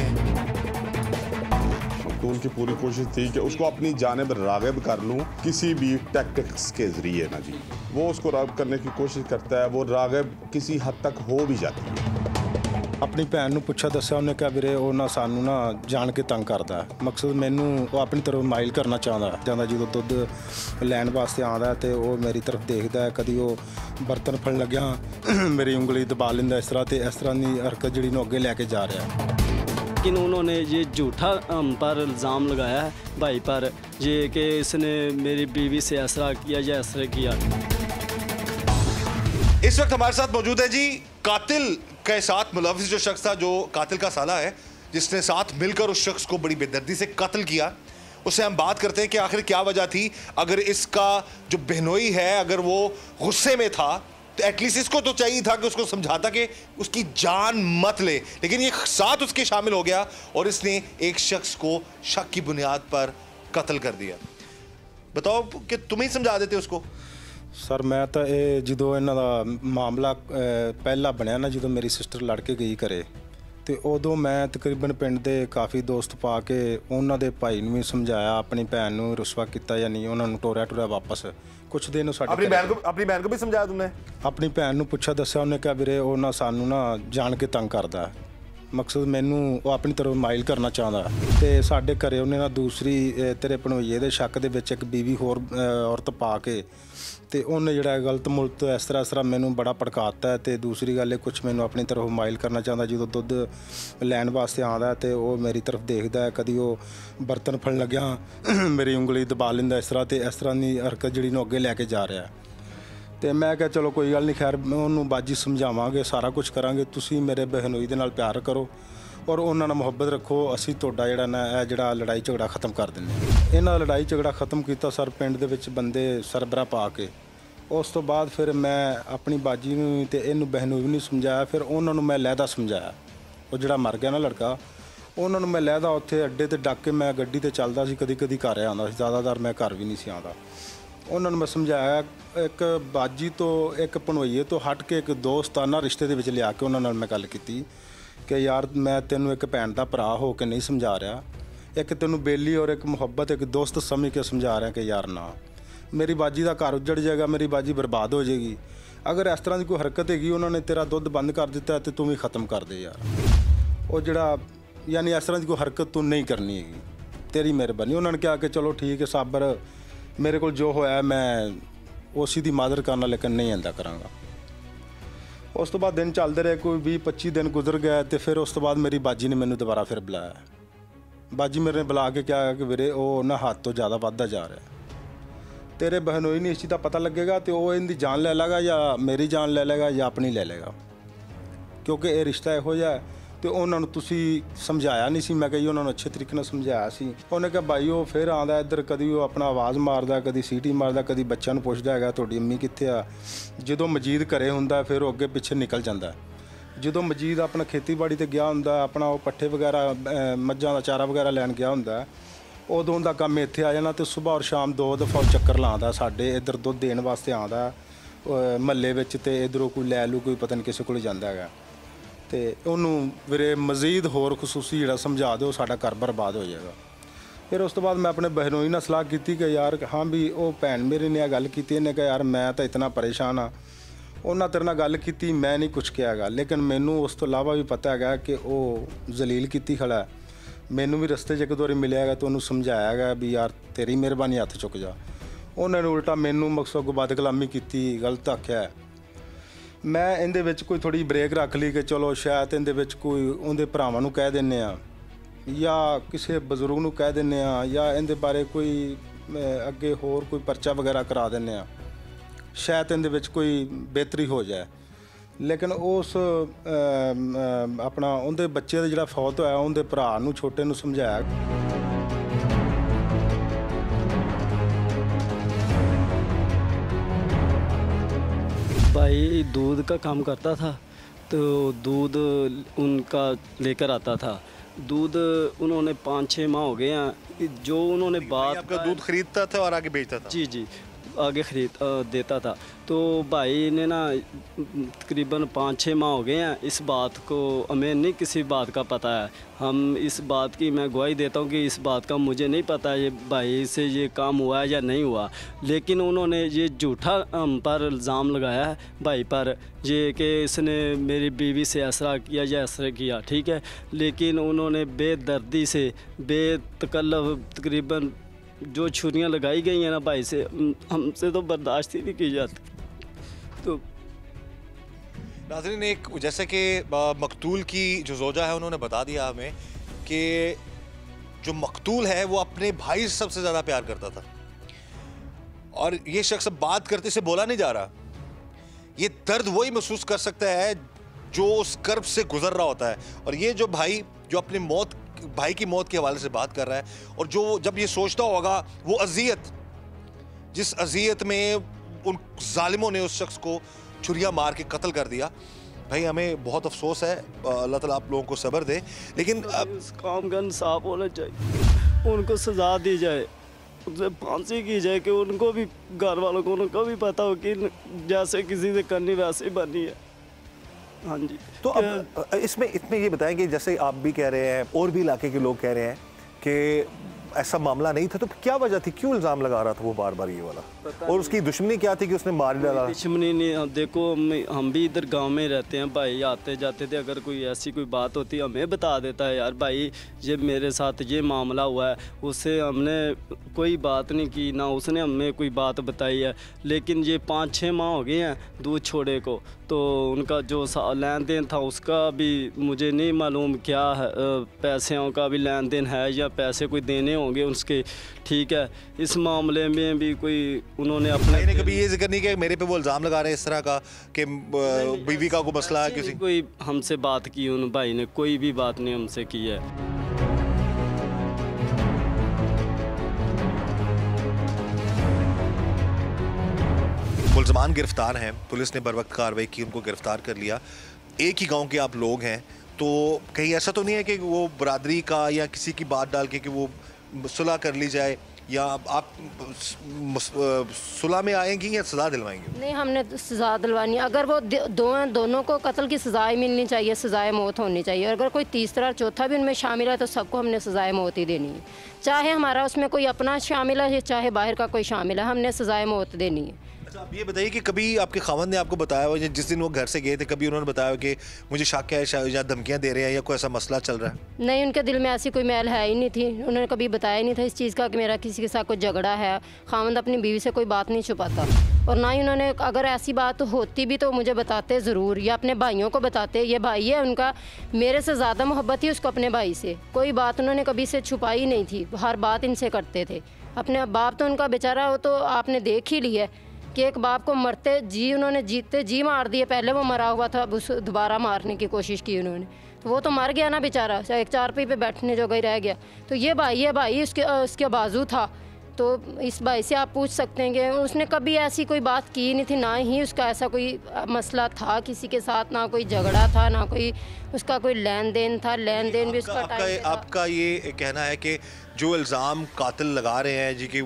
तो उनकी पूरी कोशिश थी कि उसको अपनी जानिब राग़िब कर लूँ किसी भी टैक्टिक्स के ज़रिए ना जी। वो उसको राग़िब करने की कोशिश करता है, वो राग़िब किसी हद तक हो भी जाती है। अपनी भैन ਨੂੰ ਪੁੱਛਿਆ ਦੱਸਿਆ ਉਹਨੇ ਕਿਹਾ ਵੀਰੇ ਉਹ ਨਾ ਸਾਨੂੰ ਨਾ ਜਾਣ ਕੇ ਤੰਗ ਕਰਦਾ, ਮਕਸਦ ਮੈਨੂੰ ਉਹ ਆਪਣੀ ਤਰਫ ਮਾਈਲ ਕਰਨਾ ਚਾਹੁੰਦਾ ਜਦੋਂ ਦੁੱਧ ਲੈਣ ਵਾਸਤੇ ਆਉਂਦਾ ਤੇ ਉਹ ਮੇਰੀ ਤਰਫ ਦੇਖਦਾ ਹੈ, ਕਦੀ ਉਹ ਬਰਤਨ ਫੜਨ ਲੱਗਿਆ ਮੇਰੀ ਉਂਗਲੀ ਦਬਾ ਲੈਂਦਾ ਇਸ ਤਰ੍ਹਾਂ ਦੀ ਹਰਕਤ ਜਿਹੜੀ ਨੂੰ ਅੱਗੇ ਲੈ ਕੇ ਜਾ ਰਿਹਾ ਹੈ। लेकिन उन्होंने ये झूठा हम पर इल्ज़ाम लगाया है भाई पर, ये कि इसने मेरी बीवी से असरा किया या असरा किया। इस वक्त हमारे साथ मौजूद है जी कातिल के साथ मुलविस जो शख्स था, जो कातिल का साला है, जिसने साथ मिलकर उस शख्स को बड़ी बेदर्दी से कत्ल किया। उससे हम बात करते हैं कि आखिर क्या वजह थी। अगर इसका जो बहनोई है अगर वो गुस्से में था तो एटलीस्ट इसको तो चाहिए था कि उसको समझाता कि उसकी जान मत ले, लेकिन ये साथ उसके शामिल हो गया और इसने एक शख्स को शक की बुनियाद पर कत्ल कर दिया। बताओ कि तुम ही समझा देते उसको। ਸਰ ਮੈਂ ਤਾਂ ਇਹ ਜਦੋਂ ਇਹਨਾਂ ਦਾ ਮਾਮਲਾ ਪਹਿਲਾ ਬਣਿਆ ਨਾ, ਜਦੋਂ ਮੇਰੀ ਸਿਸਟਰ ਲੜ ਕੇ ਗਈ ਘਰੇ, ਤੇ ਉਦੋਂ ਮੈਂ ਤਕਰੀਬਨ ਪਿੰਡ ਦੇ ਕਾਫੀ ਦੋਸਤ ਪਾ ਕੇ ਉਹਨਾਂ ਦੇ ਭਾਈ ਨੂੰ ਵੀ ਸਮਝਾਇਆ, ਆਪਣੀ ਭੈਣ ਨੂੰ ਰੁਸਵਾ ਕੀਤਾ ਜਾਂ ਨਹੀਂ, ਉਹਨਾਂ ਨੂੰ ਟੋਰਿਆ ਵਾਪਸ ਕੁਛ ਦਿਨ ਸਾਡੇ ਆਪਣੀ ਭੈਣ को भी समझाया तुमने? ਆਪਣੀ ਭੈਣ ਨੂੰ ਪੁੱਛਿਆ ਦੱਸਿਆ ਉਹਨੇ ਕਿਹਾ ਵੀਰੇ ਉਹ ਨਾ ਸਾਨੂੰ ਨਾ ਜਾਣ ਕੇ ਤੰਗ ਕਰਦਾ, ਮਕਸਦ ਮੈਨੂੰ ਉਹ ਆਪਣੀ ਤਰਫ ਮਾਈਲ ਕਰਨਾ ਚਾਹੁੰਦਾ। ਤੇ ਸਾਡੇ ਘਰੇ ਉਹਨੇ ਨਾ ਦੂਸਰੀ ਤੇਰੇ ਭਣੋਈਏ ਦੇ ਸ਼ੱਕ ਦੇ ਵਿੱਚ ਇੱਕ ਬੀਵੀ ਹੋਰ ਔਰਤ ਪਾ ਕੇ ਤੇ ਉਹਨੇ ਜਿਹੜਾ ਗਲਤ ਮੁਲਤ ਇਸ ਤਰ੍ਹਾਂ ਮੈਨੂੰ ਬੜਾ ਭੜਕਾਤਾ ਹੈ। ਤੇ ਦੂਸਰੀ ਗੱਲ ਇਹ ਕੁਛ ਮੈਨੂੰ ਆਪਣੀ ਤਰਫ ਮਾਈਲ ਕਰਨਾ ਚਾਹੁੰਦਾ, ਜਦੋਂ ਦੁੱਧ ਲੈਣ ਵਾਸਤੇ ਆਉਂਦਾ ਤੇ ਉਹ ਮੇਰੀ ਤਰਫ ਦੇਖਦਾ ਹੈ, ਕਦੀ ਉਹ ਬਰਤਨ ਫੜਨ ਲੱਗਿਆ ਮੇਰੀ ਉਂਗਲੀ ਦਬਾ ਲੈਂਦਾ ਇਸ ਤਰ੍ਹਾਂ ਦੀ ਹਰਕਤ ਜਿਹੜੀ ਨੂੰ ਅੱਗੇ ਲੈ ਕੇ ਜਾ ਰਿਹਾ। ਤੇ ਮੈਂ ਕਿਹਾ ਚਲੋ ਕੋਈ ਗੱਲ ਨਹੀਂ, ਖੈਰ ਉਹਨੂੰ ਬਾਜੀ ਸਮਝਾਵਾਂਗੇ, ਸਾਰਾ ਕੁਝ ਕਰਾਂਗੇ, ਤੁਸੀਂ ਮੇਰੇ ਬਹਿਨੋਈ ਦੇ ਨਾਲ ਪਿਆਰ ਕਰੋ ਔਰ ਉਹਨਾਂ ਨਾਲ ਮੁਹੱਬਤ ਰੱਖੋ, ਅਸੀਂ ਤੁਹਾਡਾ ਜਿਹੜਾ ਨਾ ਇਹ ਜਿਹੜਾ ਲੜਾਈ ਝਗੜਾ ਖਤਮ ਕਰ ਦਿੰਦੇ ਹਾਂ। ਇਹਨਾਂ ਲੜਾਈ ਝਗੜਾ ਖਤਮ ਕੀਤਾ ਸਰ ਪਿੰਡ ਦੇ ਵਿੱਚ ਬੰਦੇ ਸਰਬਰਾ ਪਾ ਕੇ। ਉਸ ਤੋਂ ਬਾਅਦ ਫਿਰ ਮੈਂ ਆਪਣੀ ਬਾਜੀ ਨੂੰ ਤੇ ਇਹਨੂੰ ਬਹਿਨੋਈ ਨੂੰ ਸਮਝਾਇਆ, ਫਿਰ ਉਹਨਾਂ ਨੂੰ ਮੈਂ ਲਹਿਦਾ ਸਮਝਾਇਆ। ਉਹ ਜਿਹੜਾ ਮਰ ਗਿਆ ਨਾ ਲੜਕਾ, ਉਹਨਾਂ ਨੂੰ ਮੈਂ ਲਹਿਦਾ ਉੱਥੇ ਅੱਡੇ ਤੇ ਡੱਕ ਕੇ ਮੈਂ ਗੱਡੀ ਤੇ ਚੱਲਦਾ ਸੀ, ਕਦੀ ਘਰ ਆਉਂਦਾ ਸੀ, ਜ਼ਿਆਦਾਤਰ ਮੈਂ ਘਰ ਵੀ ਨਹੀਂ ਸੀ ਆਉਂਦਾ। ਉਹਨਾਂ ਨੂੰ ਮੈਂ ਸਮਝਾਇਆ, ਇੱਕ ਬਾਜੀ ਤੋਂ ਇੱਕ ਭਣੋਈਏ ਤੋਂ ਹਟ ਕੇ ਇੱਕ ਦੋਸਤਾਨਾ ਰਿਸ਼ਤੇ ਦੇ ਵਿੱਚ ਲਿਆ ਕੇ ਉਹਨਾਂ ਨਾਲ ਮੈਂ ਗੱਲ ਕੀਤੀ ਕਿ ਯਾਰ ਮੈਂ ਤੈਨੂੰ ਇੱਕ ਭੈਣ ਦਾ ਭਰਾ ਹੋ ਕੇ ਨਹੀਂ ਸਮਝਾ ਰਿਹਾ, ਇੱਕ ਤੈਨੂੰ ਬੇਲੀ ਔਰ ਇੱਕ ਮੁਹੱਬਤ ਇੱਕ ਦੋਸਤ ਸਮਝ ਕੇ ਸਮਝਾ ਰਿਹਾ ਕਿ ਯਾਰ ਨਾ, ਮੇਰੀ ਬਾਜੀ ਦਾ ਘਰ ਉੱਜੜ ਜਾਏਗਾ, ਮੇਰੀ ਬਾਜੀ ਬਰਬਾਦ ਹੋ ਜਾਏਗੀ। ਅਗਰ ਇਸ ਤਰ੍ਹਾਂ ਦੀ ਕੋਈ ਹਰਕਤ ਹੈਗੀ, ਉਹਨਾਂ ਨੇ ਤੇਰਾ ਦੁੱਧ ਬੰਦ ਕਰ ਦਿੱਤਾ ਤੇ ਤੂੰ ਵੀ ਖਤਮ ਕਰ ਦੇ ਯਾਰ, ਉਹ ਜਿਹੜਾ ਯਾਨੀ ਇਸ ਤਰ੍ਹਾਂ ਦੀ ਕੋਈ ਹਰਕਤ ਤੂੰ ਨਹੀਂ ਕਰਨੀ ਹੈਗੀ, ਤੇਰੀ ਮਿਹਰਬਾਨੀ। ਉਹਨਾਂ ਨੇ ਕਿਹਾ ਕਿ ਚਲੋ ਠੀਕ ਹੈ ਸਾਬਰ, ਮੇਰੇ ਕੋਲ ਜੋ ਹੋਇਆ ਮੈਂ ਉਸੇ ਦੀ ਮਾਦਰ ਕਰਨਾ, ਲੇਕਿਨ ਨਹੀਂ ਆਂਦਾ ਕਰਾਂਗਾ। ਉਸ ਤੋਂ ਬਾਅਦ ਦਿਨ ਚੱਲਦੇ ਰਹੇ, ਕੋਈ 20-25 ਦਿਨ ਗੁਜ਼ਰ ਗਏ ਤੇ ਫਿਰ ਉਸ ਤੋਂ ਬਾਅਦ ਮੇਰੀ ਬਾਜੀ ਨੇ ਮੈਨੂੰ ਦੁਬਾਰਾ ਫਿਰ ਬੁਲਾਇਆ। ਬਾਜੀ ਮੇਰੇ ਨੇ ਬੁਲਾ ਕੇ ਕਿਹਾ ਕਿ ਵੀਰੇ ਉਹ ਨਾ ਹੱਦ ਤੋਂ ਜ਼ਿਆਦਾ ਵੱਧਦਾ ਜਾ ਰਿਹਾ, ਤੇਰੇ ਬਹਿਨੋਈ ਨੂੰ ਇਸ ਚੀਜ਼ ਦਾ ਪਤਾ ਲੱਗੇਗਾ ਤੇ ਉਹ ਇਹਦੀ ਜਾਨ ਲੈ ਲੇਗਾ ਜਾਂ ਮੇਰੀ ਜਾਨ ਲੈ ਲੇਗਾ ਜਾਂ ਆਪਣੀ ਲੈ ਲੇਗਾ, ਕਿਉਂਕਿ ਇਹ ਰਿਸ਼ਤਾ ਇਹੋ ਜਿਹਾ। ਤੇ ਉਹਨਾਂ ਨੂੰ ਤੁਸੀਂ ਸਮਝਾਇਆ ਨਹੀਂ ਸੀ, ਮੈਂ ਕਹੀ ਉਹਨਾਂ ਨੂੰ ਅੱਛੇ ਤਰੀਕੇ ਨਾਲ ਸਮਝਾਇਆ ਸੀ। ਉਹਨੇ ਕਿਹਾ ਭਾਈ ਉਹ ਫਿਰ ਆਉਂਦਾ ਇੱਧਰ, ਕਦੀ ਉਹ ਆਪਣਾ ਆਵਾਜ਼ ਮਾਰਦਾ, ਕਦੀ ਸੀਟੀ ਮਾਰਦਾ, ਕਦੀ ਬੱਚਿਆਂ ਨੂੰ ਪੁੱਛਦਾ ਹੈਗਾ ਤੁਹਾਡੀ ਅੰਮੀ ਕਿੱਥੇ ਆ। ਜਦੋਂ ਮਜੀਦ ਘਰੇ ਹੁੰਦਾ ਫਿਰ ਉਹ ਅੱਗੇ ਪਿੱਛੇ ਨਿਕਲ ਜਾਂਦਾ। ਜਦੋਂ ਮਜੀਦ ਆਪਣਾ ਖੇਤੀਬਾੜੀ ਤੇ ਗਿਆ ਹੁੰਦਾ, ਆਪਣਾ ਉਹ ਪੱਠੇ ਵਗੈਰਾ ਮੱਝਾਂ ਦਾ ਚਾਰਾ ਵਗੈਰਾ ਲੈਣ ਗਿਆ ਹੁੰਦਾ, ਉਦੋਂ ਦਾ ਕੰਮ ਇੱਥੇ ਆ ਜਾਣਾ ਤੇ ਸਵੇਰ ਔਰ ਸ਼ਾਮ 2 ਦਫਾ ਚੱਕਰ ਲਾਉਂਦਾ ਸਾਡੇ ਇੱਧਰ ਦੁੱਧ ਦੇਣ ਵਾਸਤੇ ਆਉਂਦਾ ਮਹੱਲੇ ਵਿੱਚ ਤੇ ਇਧਰੋਂ ਕੋਈ ਲੈ ਲੂ ਕੋਈ ਪਤਾ ਨਹੀਂ ਕਿਸੇ ਕੋਲ ਜਾਂਦਾ ਹੈਗਾ ਤੇ ਉਹਨੂੰ ਵੀਰੇ ਮਜ਼ੀਦ ਹੋਰ ਖਸੂਸੀ ਜਿਹੜਾ ਸਮਝਾ ਦਿਓ ਸਾਡਾ ਘਰ ਬਰਬਾਦ ਹੋ ਜਾਏਗਾ। ਫਿਰ ਉਸ ਤੋਂ ਬਾਅਦ ਮੈਂ ਆਪਣੇ ਬਹਿਨੋਈ ਨਾਲ ਸਲਾਹ ਕੀਤੀ ਕਿ ਯਾਰ ਹਾਂ ਵੀ ਉਹ ਭੈਣ ਮੇਰੀ ਨੇ ਇਹ ਗੱਲ ਕੀਤੀ, ਇਹਨੇ ਕਿਹਾ ਯਾਰ ਮੈਂ ਤਾਂ ਇਤਨਾ ਪਰੇਸ਼ਾਨ ਹਾਂ, ਉਹਨਾਂ ਤੇਰੇ ਨਾਲ ਗੱਲ ਕੀਤੀ, ਮੈਂ ਨਹੀਂ ਕੁਛ ਕਿਹਾ ਹੈਗਾ, ਲੇਕਿਨ ਮੈਨੂੰ ਉਸ ਤੋਂ ਇਲਾਵਾ ਵੀ ਪਤਾ ਹੈਗਾ ਕਿ ਉਹ ਜ਼ਲੀਲ ਕੀਤੀ ਖੜਾ। ਮੈਨੂੰ ਵੀ ਰਸਤੇ 'ਚ ਇੱਕ ਦੋ ਵਾਰੀ ਮਿਲਿਆ ਹੈਗਾ ਤਾਂ ਉਹਨੂੰ ਸਮਝਾਇਆ ਹੈਗਾ ਵੀ ਯਾਰ ਤੇਰੀ ਮਿਹਰਬਾਨੀ ਹੱਥ ਚੁੱਕ ਜਾ। ਉਹਨਾਂ ਨੇ ਉਲਟਾ ਮੈਨੂੰ ਮਕਸਦ ਬਦਕਲਾਮੀ ਕੀਤੀ, ਗਲਤ ਆਖਿਆ। ਮੈਂ ਇਹਦੇ ਵਿੱਚ ਕੋਈ ਥੋੜੀ ਬ੍ਰੇਕ ਰੱਖ ਲਈ ਕਿ ਚਲੋ ਸ਼ਾਇਦ ਇਹਦੇ ਵਿੱਚ ਕੋਈ ਉਹਦੇ ਭਰਾਵਾਂ ਨੂੰ ਕਹਿ ਦਿੰਦੇ ਆ ਜਾਂ ਕਿਸੇ ਬਜ਼ੁਰਗ ਨੂੰ ਕਹਿ ਦਿੰਦੇ ਆ ਜਾਂ ਇਹਦੇ ਬਾਰੇ ਕੋਈ ਅੱਗੇ ਹੋਰ ਕੋਈ ਪਰਚਾ ਵਗੈਰਾ ਕਰਾ ਦਿੰਦੇ ਆ, ਸ਼ਾਇਦ ਇਹਦੇ ਵਿੱਚ ਕੋਈ ਬਿਹਤਰੀ ਹੋ ਜਾਏ। ਲੇਕਿਨ ਉਸ ਆਪਣਾ ਉਹਦੇ ਬੱਚੇ ਦਾ ਜਿਹੜਾ ਫੌਤ ਹੋਇਆ ਉਹਦੇ ਭਰਾ ਨੂੰ ਛੋਟੇ ਨੂੰ ਸਮਝਾਇਆ। भाई दूध का काम करता था तो दूध उनका लेकर आता था। दूध उन्होंने 5-6 माह हो गए हैं जो उन्होंने बात आपका दूध खरीदता था और आगे बेचता था? जी आगे खरीद देता था। तो भाई ने ना तकरीबन 5-6 माह हो गए हैं, इस बात को हमें नहीं किसी बात का पता है। हम इस बात की मैं गवाही देता हूँ कि इस बात का मुझे नहीं पता ये भाई से ये काम हुआ है या नहीं हुआ, लेकिन उन्होंने ये झूठा हम पर इल्ज़ाम लगाया है भाई पर ये कि इसने मेरी बीवी से असरा किया या असरा किया, ठीक है। लेकिन उन्होंने बेदर्दी से बेतकल्लफ तकरीबन जो छुरियाँ लगाई गई हैं ना भाई से, हमसे तो बर्दाश्त ही नहीं की जाती। तो नाज़रीन, एक जैसे कि मकतूल की जो ज़ौजा है उन्होंने बता दिया हमें कि जो मकतूल है वो अपने भाई से सबसे ज़्यादा प्यार करता था और ये शख्स बात करते से बोला नहीं जा रहा। ये दर्द वही महसूस कर सकता है जो उस कर्ब से गुजर रहा होता है। और ये जो भाई जो अपनी भाई की मौत के हवाले से बात कर रहा है और जो जब ये सोचता होगा वो अज़ियत, जिस अज़ियत में उन जालिमों ने उस शख्स को छुरियाँ मार के कत्ल कर दिया, भाई हमें बहुत अफसोस है। अल्लाह ताला आप लोगों को सब्र दे। लेकिन अब इस काम का इंसाफ होना चाहिए, उनको सज़ा दी जाए, उनसे फांसी की जाए कि उनको भी घर वालों को उनको भी पता हो कि जैसे किसी से करनी वैसे ही बनी है। हाँ जी। तो अब इसमें ये बताएं कि जैसे आप भी कह रहे हैं और भी इलाके के लोग कह रहे हैं कि ऐसा मामला नहीं था, तो क्या वजह थी, क्यों इल्ज़ाम लगा रहा था वो बार बार ये वाला, और उसकी दुश्मनी क्या थी कि उसने मार डाला? दुश्मनी नहीं, देखो हम भी इधर गांव में रहते हैं भाई, आते जाते थे, अगर कोई ऐसी कोई बात होती हमें बता देता है यार भाई ये मेरे साथ ये मामला हुआ है, उससे हमने कोई बात नहीं की, ना उसने हमें कोई बात बताई है। लेकिन ये 5-6 माह हो गए हैं दूध छोड़े को, तो उनका जो लेन देन था उसका भी मुझे नहीं मालूम क्या है, पैसों का भी लेन देन है या पैसे कोई देने होंगे उसके, ठीक है। इस मामले में भी कोई उन्होंने अपने कभी ये जिक्र नहीं किया मेरे पे वो इल्ज़ाम लगा रहे हैं इस तरह का कि बीवी का कोई मसला है, किसी कोई हमसे बात की उन भाई ने कोई भी बात नहीं हमसे की है। मुल्ज़मान गिरफ्तार हैं, पुलिस ने बर वक्त कार्रवाई की, उनको गिरफ्तार कर लिया। एक ही गांव के आप लोग हैं, तो कहीं ऐसा तो नहीं है कि वो बरादरी का या किसी की बात डाल के कि वो सुलह कर ली जाए, या आप सुलह में आएंगी या सज़ा दिलवाएंगी? नहीं, हमने सज़ा दिलवानी। अगर वो दोनों को कत्ल की सज़ाएँ मिलनी चाहिए, सज़ाए मौत होनी चाहिए। अगर कोई तीसरा चौथा भी उनमें शामिल है तो सबको हमने सज़ाए मौत ही देनी है, चाहे हमारा उसमें कोई अपना शामिल है चाहे बाहर का कोई शामिल है, हमने सज़ाए मौत देनी है। अच्छा, आप ये बताइए कि कभी आपके खावंद ने आपको बताया हो, जिस दिन वो घर से गए थे, कभी उन्होंने बताया हो कि मुझे शक है या धमकियाँ दे रहे हैं या कोई ऐसा मसला चल रहा है? नहीं, उनके दिल में ऐसी कोई मैल है ही नहीं थी, उन्होंने कभी बताया नहीं था इस चीज़ का कि मेरा किसी के साथ कोई झगड़ा है। खावंद अपनी बीवी से कोई बात नहीं छुपाता, और ना ही उन्होंने, अगर ऐसी बात होती भी तो मुझे बताते ज़रूर, या अपने भाइयों को बताते। ये भाई है उनका, मेरे से ज़्यादा मोहब्बत थी उसको अपने भाई से, कोई बात उन्होंने कभी से छुपाई नहीं थी, हर बात इनसे करते थे। अपने बाप तो उनका बेचारा, वो तो आपने देख ही लिया कि एक बाप को मरते जी उन्होंने जीते जी मार दिए। पहले वो मरा हुआ था, अब उस दोबारा मारने की कोशिश की उन्होंने, तो वो तो मर गया ना बेचारा, एक चारपाई पे बैठने जो गई रह गया। तो ये भाई है, भाई उसके बाजू था, तो इस भाई से आप पूछ सकते हैं कि उसने कभी ऐसी कोई बात की नहीं थी, ना ही उसका ऐसा कोई मसला था किसी के साथ, ना कोई झगड़ा था, ना कोई उसका कोई लेन देन था। लेन देन भी उसका आपका ये कहना है कि जो इल्ज़ाम कातिल लगा रहे हैं जी कि वो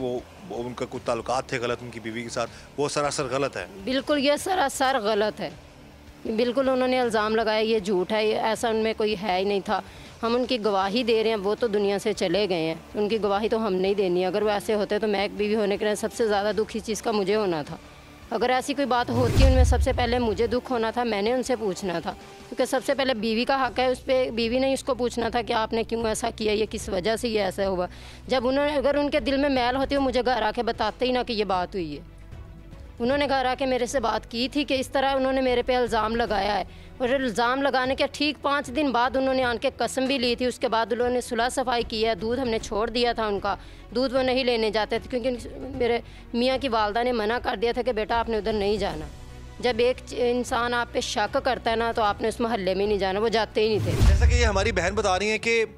उनका कुछ ताल्लुकात थे गलत उनकी बीवी के साथ, वो सरासर गलत है? बिल्कुल, ये सरासर गलत है। बिल्कुल उन्होंने इल्ज़ाम लगाया, ये झूठ है, ये ऐसा उनमें कोई है ही नहीं था। हम उनकी गवाही दे रहे हैं, वो तो दुनिया से चले गए हैं, उनकी गवाही तो हम नहीं देनी। अगर वो ऐसे होते तो मैं एक बीवी होने के लिए सबसे ज़्यादा दुख इस चीज़ का मुझे होना था। अगर ऐसी कोई बात होती उनमें, सबसे पहले मुझे दुख होना था, मैंने उनसे पूछना था, क्योंकि सबसे पहले बीवी का हक़ है, उस पर बीवी ने उसको पूछना था कि आपने क्यों ऐसा किया, ये किस वजह से ये ऐसा हुआ। जब उन्होंने, अगर उनके दिल में मैल होती वो मुझे घर आके बताते ही ना कि ये बात हुई है। उन्होंने घर आके मेरे से बात की थी कि इस तरह उन्होंने मेरे पे इल्ज़ाम लगाया है, और इल्ज़ाम लगाने के ठीक 5 दिन बाद उन्होंने आन के कसम भी ली थी। उसके बाद उन्होंने सुलह सफाई की है, दूध हमने छोड़ दिया था उनका, दूध वो नहीं लेने जाते थे क्योंकि मेरे मियाँ की वालदा ने मना कर दिया था कि बेटा आपने उधर नहीं जाना। जब एक इंसान आप पे शक करता है ना, तो आपने उस मोहल्ले में नहीं जाना, वो जाते ही नहीं थे। जैसा कि ये हमारी बहन बता रही है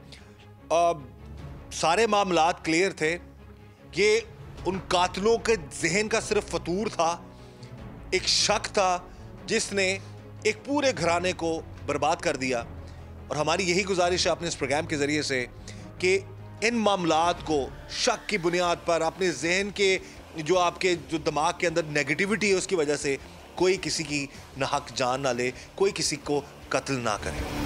कि सारे मामलात क्लियर थे, ये उन कातिलों के जहन का सिर्फ फतूर था, एक शक था जिसने एक पूरे घराने को बर्बाद कर दिया। और हमारी यही गुजारिश है अपने इस प्रोग्राम के ज़रिए से कि इन मामलात को शक की बुनियाद पर, अपने जहन के जो आपके जो दिमाग के अंदर नेगेटिविटी है उसकी वजह से कोई किसी की नाहक जान ना ले, कोई किसी को कत्ल ना करे।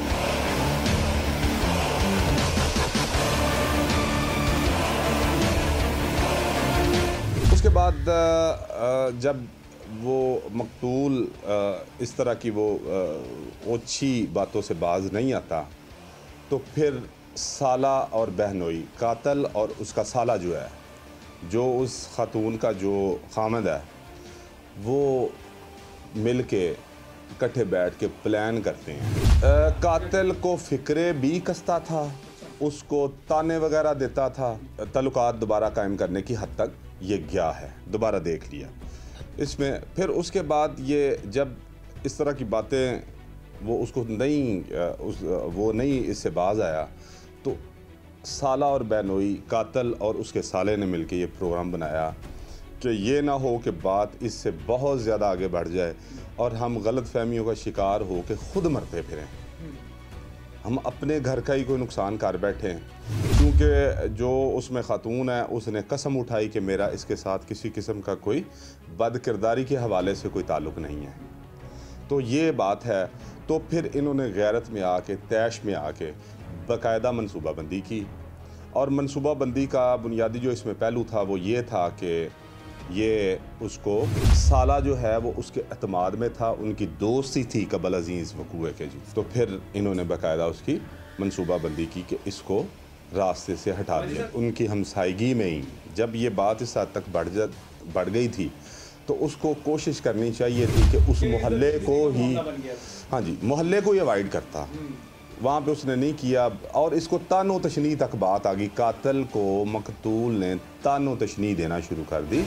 उसके बाद जब वो मकतूल इस तरह की वो ओछी बातों से बाज नहीं आता, तो फिर साला और बहनोई, कातल और उसका साला जो है, जो उस खातून का जो खामद है, वो मिल के इकट्ठे बैठ के प्लान करते हैं। कातिल को फ़िक्रे भी कसता था, उसको ताने वगैरह देता था। ताल्लुकात दोबारा कायम करने की हद तक ये गया है, दोबारा देख लिया इसमें। फिर उसके बाद ये जब इस तरह की बातें वो उसको वो नहीं इससे बाज आया, तो साला और बहनोई, कातल और उसके साले ने मिलके ये प्रोग्राम बनाया कि ये ना हो कि बात इससे बहुत ज़्यादा आगे बढ़ जाए और हम गलत फहमियों का शिकार हो के ख़ुद मरते फिरें, हम अपने घर का ही कोई नुकसान कर बैठे हैं। क्योंकि जो उसमें ख़ातून है उसने कसम उठाई कि मेरा इसके साथ किसी किस्म का कोई बदकिरदारी के हवाले से कोई ताल्लुक़ नहीं है। तो ये बात है। तो फिर इन्होंने गैरत में आके, तैश में आके बाकायदा मनसूबाबंदी की। और मनसूबाबंदी का बुनियादी जो इसमें पहलू था वो ये था कि ये उसको साला जो है वो उसके एतमाद में था, उनकी दोस्ती थी कबल अजीज़ वकूए के जी। तो फिर इन्होंने बाकायदा उसकी मनसूबाबंदी की कि इसको रास्ते से हटा दिया। उनकी हमसायगी में ही जब ये बात इस हद तक बढ़ गई थी, तो उसको कोशिश करनी चाहिए थी कि उस मोहल्ले को ही, हाँ जी, मोहल्ले को ही अवॉइड करता। वहाँ पे उसने नहीं किया और इसको तानो तशनी तक बात आ गई। कातिल को मकतूल ने तानो तशनी देना शुरू कर दी।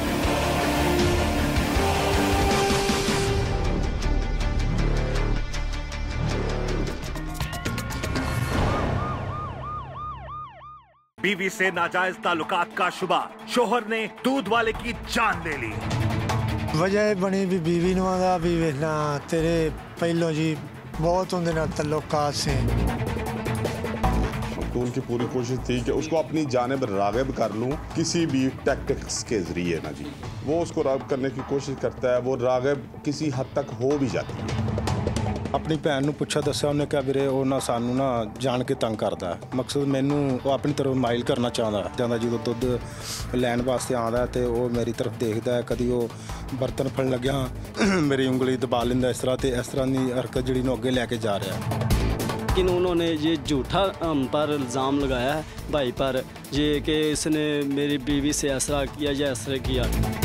बीवी से नाजायज ताल्लुकात का शुबा, शोहर ने दूध वाले की जान ले ली। वजह बनी भी बीवी नू आंदा भी वेखना तेरे पहलों जी बहुत उनके नाल तल्लुकात से। मकतूल की पूरी कोशिश थी कि उसको अपनी जानिब राग़िब कर लूँ किसी भी टैक्टिक्स के ज़रिए ना जी। वो उसको राग़िब करने की कोशिश करता है, वो राग़िब किसी हद तक हो भी जाती है। अपनी भैन ਨੂੰ ਪੁੱਛਿਆ ਦੱਸਿਆ ਉਹਨੇ ਕਿਹਾ ਵੀਰੇ ਉਹ ਨਾ ਸਾਨੂੰ ਨਾ ਜਾਣ ਕੇ ਤੰਗ ਕਰਦਾ। ਮਕਸਦ ਮੈਨੂੰ ਉਹ ਆਪਣੀ ਤਰਫ ਮਾਈਲ ਕਰਨਾ ਚਾਹੁੰਦਾ ਜਾਂਦਾ। ਜਦੋਂ ਦੁੱਧ ਲੈਣ ਵਾਸਤੇ ਆਉਂਦਾ ਤੇ ਉਹ ਮੇਰੀ ਤਰਫ ਦੇਖਦਾ ਹੈ, ਕਦੀ ਉਹ ਬਰਤਨ ਫੜਨ ਲੱਗਿਆ ਮੇਰੀ ਉਂਗਲੀ ਦਬਾ ਲੈਂਦਾ ਇਸ ਤਰ੍ਹਾਂ ਦੀ ਹਰਕਤ ਜਿਹੜੀ ਨੂੰ ਅੱਗੇ ਲੈ ਕੇ ਜਾ ਰਿਹਾ। लेकिन उन्होंने ये झूठा हम पर इल्ज़ाम लगाया है भाई पर, ये कि इसने मेरी बीवी से ऐसा किया या ऐसा किया।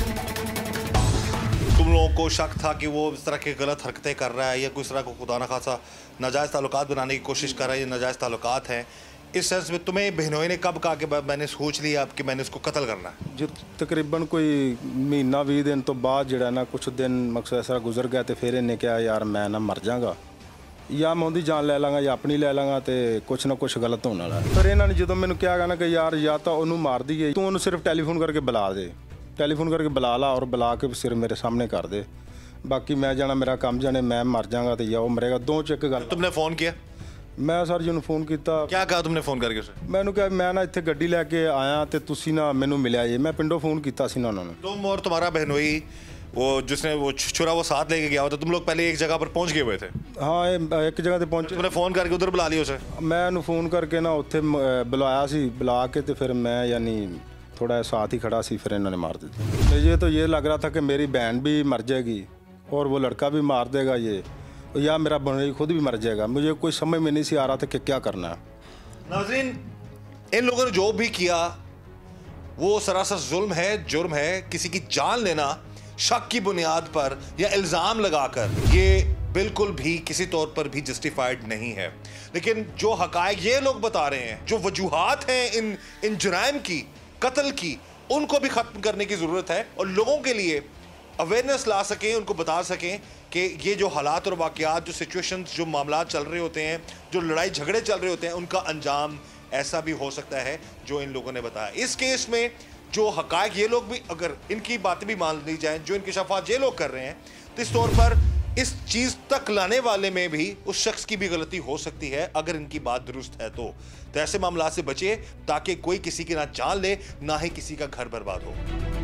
तुम लोगों को शक था कि वो इस तरह की गलत हरकतें कर रहा है या कोई इस तरह को खुदा न खासा नाजायज़ ताल्लुकात बनाने की कोशिश कर रहा है, ये नाजायज़ ताल्लुकात हैं। इस सेंस में तुम्हें बहनोई ने कब कहा कि मैंने सोच लिया अब कि मैंने इसको कत्ल करना है? जो तकरीबन कोई महीना 20 दिन तो बाद ਜਿਹੜਾ ਨਾ कुछ दिन मकसद ऐसा गुजर गया, तो फिर इन्हें कहा यार मैं ना मर जागा या मैं उनकी जान ले लाँगा या अपनी ले लाँगा, तो कुछ ना कुछ गलत होने वाला। फिर इन्होंने जो मैंने कहा ना कि यार या तो उन्होंने मार दीए, तू उन्होंने सिर्फ टेलीफोन करके बुला दे, टेलीफोन करके बुला ला और बुला के सिर्फ मेरे सामने कर दे, बाकी मैं जाना मेरा काम जाने, मैं मर जाऊँगा तो या वो मरेगा। दो चेक गल। तुमने फ़ोन किया? मैं सर जी ਨੂੰ ਫੋਨ ਕੀਤਾ। क्या कहा तुमने फ़ोन करके उसे? ਮੈਨੂੰ ਕਿਹਾ ਮੈਂ ਨਾ ਇੱਥੇ ਗੱਡੀ ਲੈ ਕੇ ਆਇਆ ਤੇ ਤੁਸੀਂ ਨਾ ਮੈਨੂੰ ਮਿਲਿਆ ਜੇ। ਮੈਂ ਪਿੰਡੋਂ ਫੋਨ ਕੀਤਾ ਸੀ ਨਾ ਉਹਨਾਂ ਨੂੰ। तुम और तुम्हारा बहनोई वो जिसने वो छुरा वो साथ लेके गया होता, तुम लोग पहले एक जगह पर पहुंच गए हुए थे? ਹਾਂ ਇਹ ਇੱਕ ਜਗ੍ਹਾ ਤੇ ਪਹੁੰਚੇ। तुमने फ़ोन करके उधर बुला लिया उसे? ਮੈਂ ਉਹਨੂੰ ਫੋਨ ਕਰਕੇ ਨਾ ਉੱਥੇ ਬੁਲਾਇਆ ਸੀ। बुला के तो फिर मैं यानी थोड़ा साथ ही खड़ा सी, फिर इन्होंने मार दी। मुझे तो ये लग रहा था कि मेरी बहन भी मर जाएगी और वो लड़का भी मार देगा ये, या मेरा बहनोई खुद भी मर जाएगा। मुझे कोई समझ में नहीं सी आ रहा था कि क्या करना है। नाज़रीन, इन लोगों ने जो भी किया वो सरासर जुल्म है, जुर्म है। किसी की जान लेना शक की बुनियाद पर या इल्ज़ाम लगाकर, ये बिल्कुल भी किसी तौर पर भी जस्टिफाइड नहीं है। लेकिन जो हकायक ये लोग बता रहे हैं, जो वजूहात हैं इन जुराइम की, कत्ल की, उनको भी ख़त्म करने की ज़रूरत है और लोगों के लिए अवेयरनेस ला सकें, उनको बता सकें कि ये जो हालात और वाक़यात, जो सिचुएशंस, जो मामलात चल रहे होते हैं, जो लड़ाई झगड़े चल रहे होते हैं, उनका अंजाम ऐसा भी हो सकता है जो इन लोगों ने बताया। इस केस में जो हकायक ये लोग भी, अगर इनकी बातें भी मान ली जाएँ, जो इंकशाफात ये लोग कर रहे हैं, तो इस तौर पर इस चीज़ तक लाने वाले में भी उस शख्स की भी गलती हो सकती है, अगर इनकी बात दुरुस्त है तो ऐसे मामला से बचे, ताकि कोई किसी की ना जान ले, ना ही किसी का घर बर्बाद हो।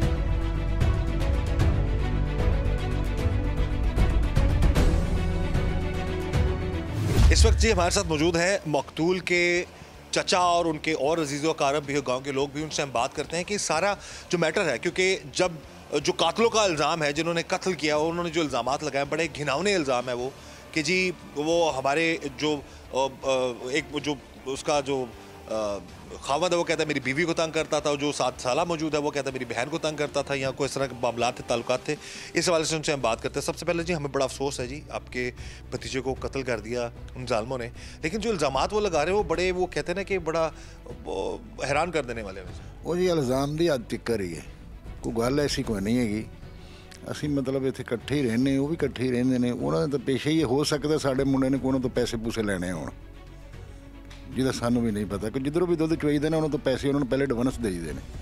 इस वक्त जी हमारे साथ मौजूद हैं मकतूल के चचा और उनके और अजीज़ व अकारब भी, गाँव के लोग भी। उनसे हम बात करते हैं कि सारा जो मैटर है, क्योंकि जब जो कातलों का इल्ज़ाम है, जिन्होंने कत्ल किया, उन्होंने जो इल्ज़ामात लगाए, बड़े घिनौने इल्ज़ाम है वो, कि जी वो हमारे जो एक जो उसका जो खावंद है वो कहता है मेरी बीवी को तंग करता था, जो 7 साल मौजूद है वो कहता है मेरी बहन को तंग करता था, या कोई इस तरह के मामला थे, ताल्लुकात थे। इस हवाले से उनसे हम बात करते हैं। सबसे पहले जी हमें बड़ा अफसोस है जी, आपके भतीजे को कत्ल कर दिया उन जालमों ने, लेकिन जो इल्ज़ामात वो लगा रहे हैं वो बड़े, वो कहते हैं ना कि बड़ा हैरान कर देने वाले हैं। वो जी इल्ज़ाम दी हद तक ही है, कोई गल ऐसी कोई नहीं हैगी। ਅਸੀਂ ਮਤਲਬ ਇੱਥੇ ਇਕੱਠੇ ਹੀ ਰਹਿੰਦੇ, ਉਹ ਵੀ ਇਕੱਠੇ ਹੀ ਰਹਿੰਦੇ ਨੇ। ਉਹਨਾਂ ਦਾ ਤਾਂ ਪੇਸ਼ਾ ਹੀ ਹੋ ਸਕਦਾ ਸਾਡੇ ਮੁੰਡੇ ਨੇ ਕੋਈ ਉਹਨਾਂ ਤੋਂ ਪੈਸੇ ਪੂਸੇ ਲੈਣੇ ਹੋਣ, ਜਿਹਦਾ ਸਾਨੂੰ ਵੀ ਨਹੀਂ ਪਤਾ। ਕਿ ਜਿੱਧਰੋਂ ਵੀ ਦੁੱਧ ਚੋਈਦੇ ਨੇ ਉਹਨਾਂ ਤੋਂ ਪੈਸੇ ਉਹਨਾਂ ਨੂੰ ਪਹਿਲੇ ਐਡਵਾਂਸ ਦੇਈਦੇ ਨੇ।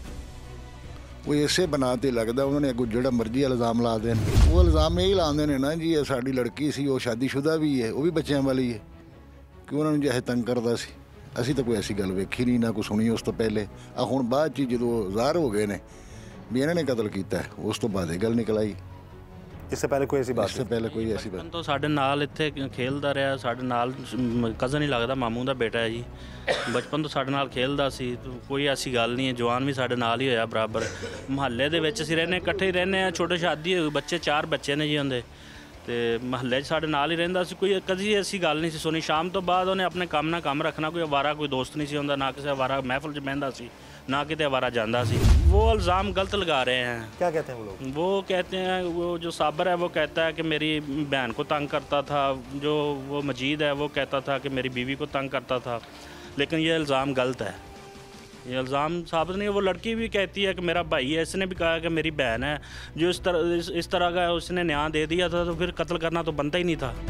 ਉਹ ਇਸੇ ਬਣਾ 'ਤੇ ਲੱਗਦਾ ਉਹਨਾਂ ਨੇ ਅੱਗੋਂ ਜਿਹੜਾ ਮਰਜ਼ੀ ਇਲਜ਼ਾਮ ਲਾ ਦੇਣ। ਉਹ ਇਲਜ਼ਾਮ ਇਹ ਲਾਉਂਦੇ ਨੇ ਨਾ ਜੀ, ਇਹ ਸਾਡੀ ਲੜਕੀ ਸੀ, ਉਹ ਸ਼ਾਦੀशुदा ਵੀ ਹੈ, ਉਹ ਵੀ ਬੱਚਿਆਂ ਵਾਲੀ ਹੈ, ਕਿ ਉਹਨਾਂ ਨੂੰ ਜਿਹੇ ਤੰਗ ਕਰਦਾ ਸੀ। ਅਸੀਂ ਤਾਂ ਕੋਈ ਐਸੀ ਗੱਲ ਵੇਖੀ ਨਹੀਂ, ਨਾ ਕੋਈ ਸੁਣੀ ਉਸ ਤੋਂ ਪਹਿਲੇ। ਆ ਹੁਣ ਬਾਅਦ 'ਚ ਜਦੋਂ ਜ਼ਾਹਰ ਹੋ ਗਏ ਨੇ भी इन्होंने कतल किया, उस तो बाद गल निकल आई। इससे पहले कोई ऐसी बात? इससे पहले कोई ऐसी बात तो साढ़े नाल इत्थे खेलदा रहा, साढ़े नाल कज़न ही लगदा, मामू दा बेटा है जी। बचपन तो साढ़े नाल खेलदा सी, कोई ऐसी गल नहीं है। जवान भी साढ़े नाल ही होया बराबर। महल्ले दे विच असीं रहने, इकट्ठे ही रहने आ। छोटे शादी होई, बच्चे 4 बच्चे ने जी उंदे, ते महल्ले साढ़े नाल ही रहिंदा सी। कोई कदी ऐसी गल नहीं सी सुनी। शाम तो बाद उन्हें अपने काम ना काम रखना, कोई अवारा कोई दोस्त नहीं सी हुंदा, ना किसी अवारा महफिल च बहिंदा सी, ना किते अवारा जांदा सी। वो इल्ज़ाम गलत लगा रहे हैं। क्या कहते हैं वो लोग? वो कहते हैं, वो जो साबर है वो कहता है कि मेरी बहन को तंग करता था। जो वो मजीद है वो कहता था कि मेरी बीवी को तंग करता था। लेकिन ये इल्ज़ाम गलत है, ये इल्ज़ाम साबित नहीं है। वो लड़की भी कहती है कि मेरा भाई है, इसने भी कहा कि मेरी बहन है। जो इस तरह का उसने न्याय दे दिया था, तो फिर कत्ल करना तो बनता ही नहीं था।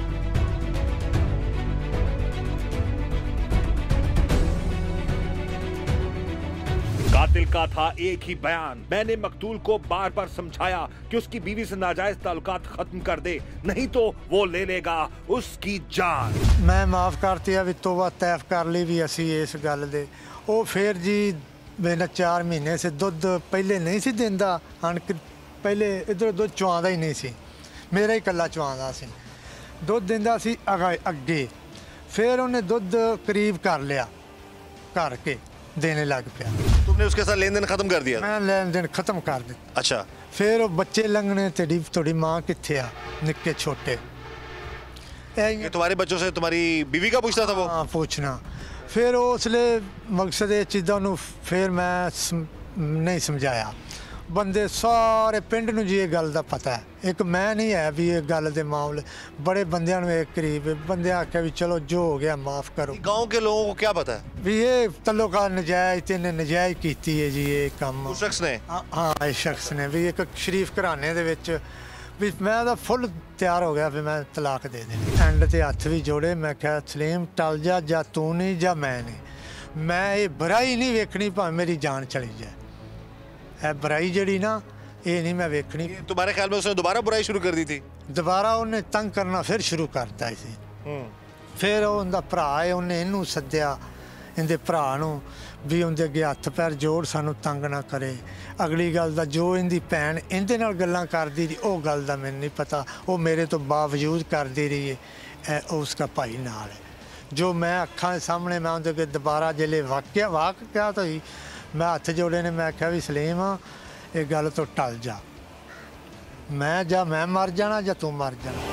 कातिल का था एक ही बयान, मैंने मकतूल को बार बार समझाया कि उसकी बीवी से नाजायज ताल्लुकात खत्म कर दे, नहीं तो वो ले लेगा उसकी जान। मैं माफ करती है भी तोबा तैफ कर ली भी असी इस गल दे। ਉਹ ਫਿਰ ਜੀ मैंने 4 महीने से दुध पहले नहीं सी दिंदा, अणक पहले इधर दुध चुआंदा ही नहीं सी, मेरा ही कला चुआंदा सी। दुध दिंदा सी अगे, फिर उन्हें दुध करीब कर लिया, करके देने लग पिया। तुमने उसके साथ लेन देन खत्म कर दिया? मैं लेन देन खत्म कर दिया। अच्छा। फिर बच्चे लंघने, थोड़ी माँ किथे आ, निक्के छोटे। ये तुम्हारे बच्चों से तुम्हारी बीवी का पूछता था वो? हाँ पूछना। फिर उसले मकसद ये चीज़ों को फिर मैं नहीं समझाया। बंदे सारे पिंड नूं जी ये गल दा पता है, एक मैं नहीं है भी ये गल दे मामले। बड़े बंदियां नूं एक करीब बंदे आख्या भी चलो जो हो गया माफ़ करो। गांव के लोगों को क्या पता है भी ये तल्लुकात नजायज़ ते इन्हें नजायज़ कीती है जी ये काम। उस शख्स ने? हाँ इस शख्स ने भी एक शरीफ घराने दे विच भी मैं तो फुल तैयार हो गया, फिर मैं तलाक दे देनी। एंड ते हथ भी जोड़े, मैं क्या सलीम टल जा तू नहीं जा मैं नहीं, मैं ये बुराई नहीं वेखनी भावें मेरी जान चली जाए। है बुराई जड़ी ना ये नहीं मैं वेखनी। तुम्हारे ख्याल में उसने दोबारा बुराई शुरू कर दी थी? दोबारा उन्हें तंग करना फिर शुरू करता इसी। फिर उनका भरा है उन्हें इनू सद्या इनके भरा भी उनके अगे हथ पैर जोड़ सानू तंग ना करे। अगली गल का जो इनकी भैन इनके नाल गल्लां करदी रही वो गल का मैनूं नहीं पता, वो मेरे तो बावजूद करती रही है, उसका भाई नाल है। जो मैं अखां के सामने मैं उनके दोबारा जिले वाकया तो ही मैं हथ जोड़े ने, मैं आख्या भी सलीम ये गल तो टल जा, मैं मर जाना या तू मर जाना।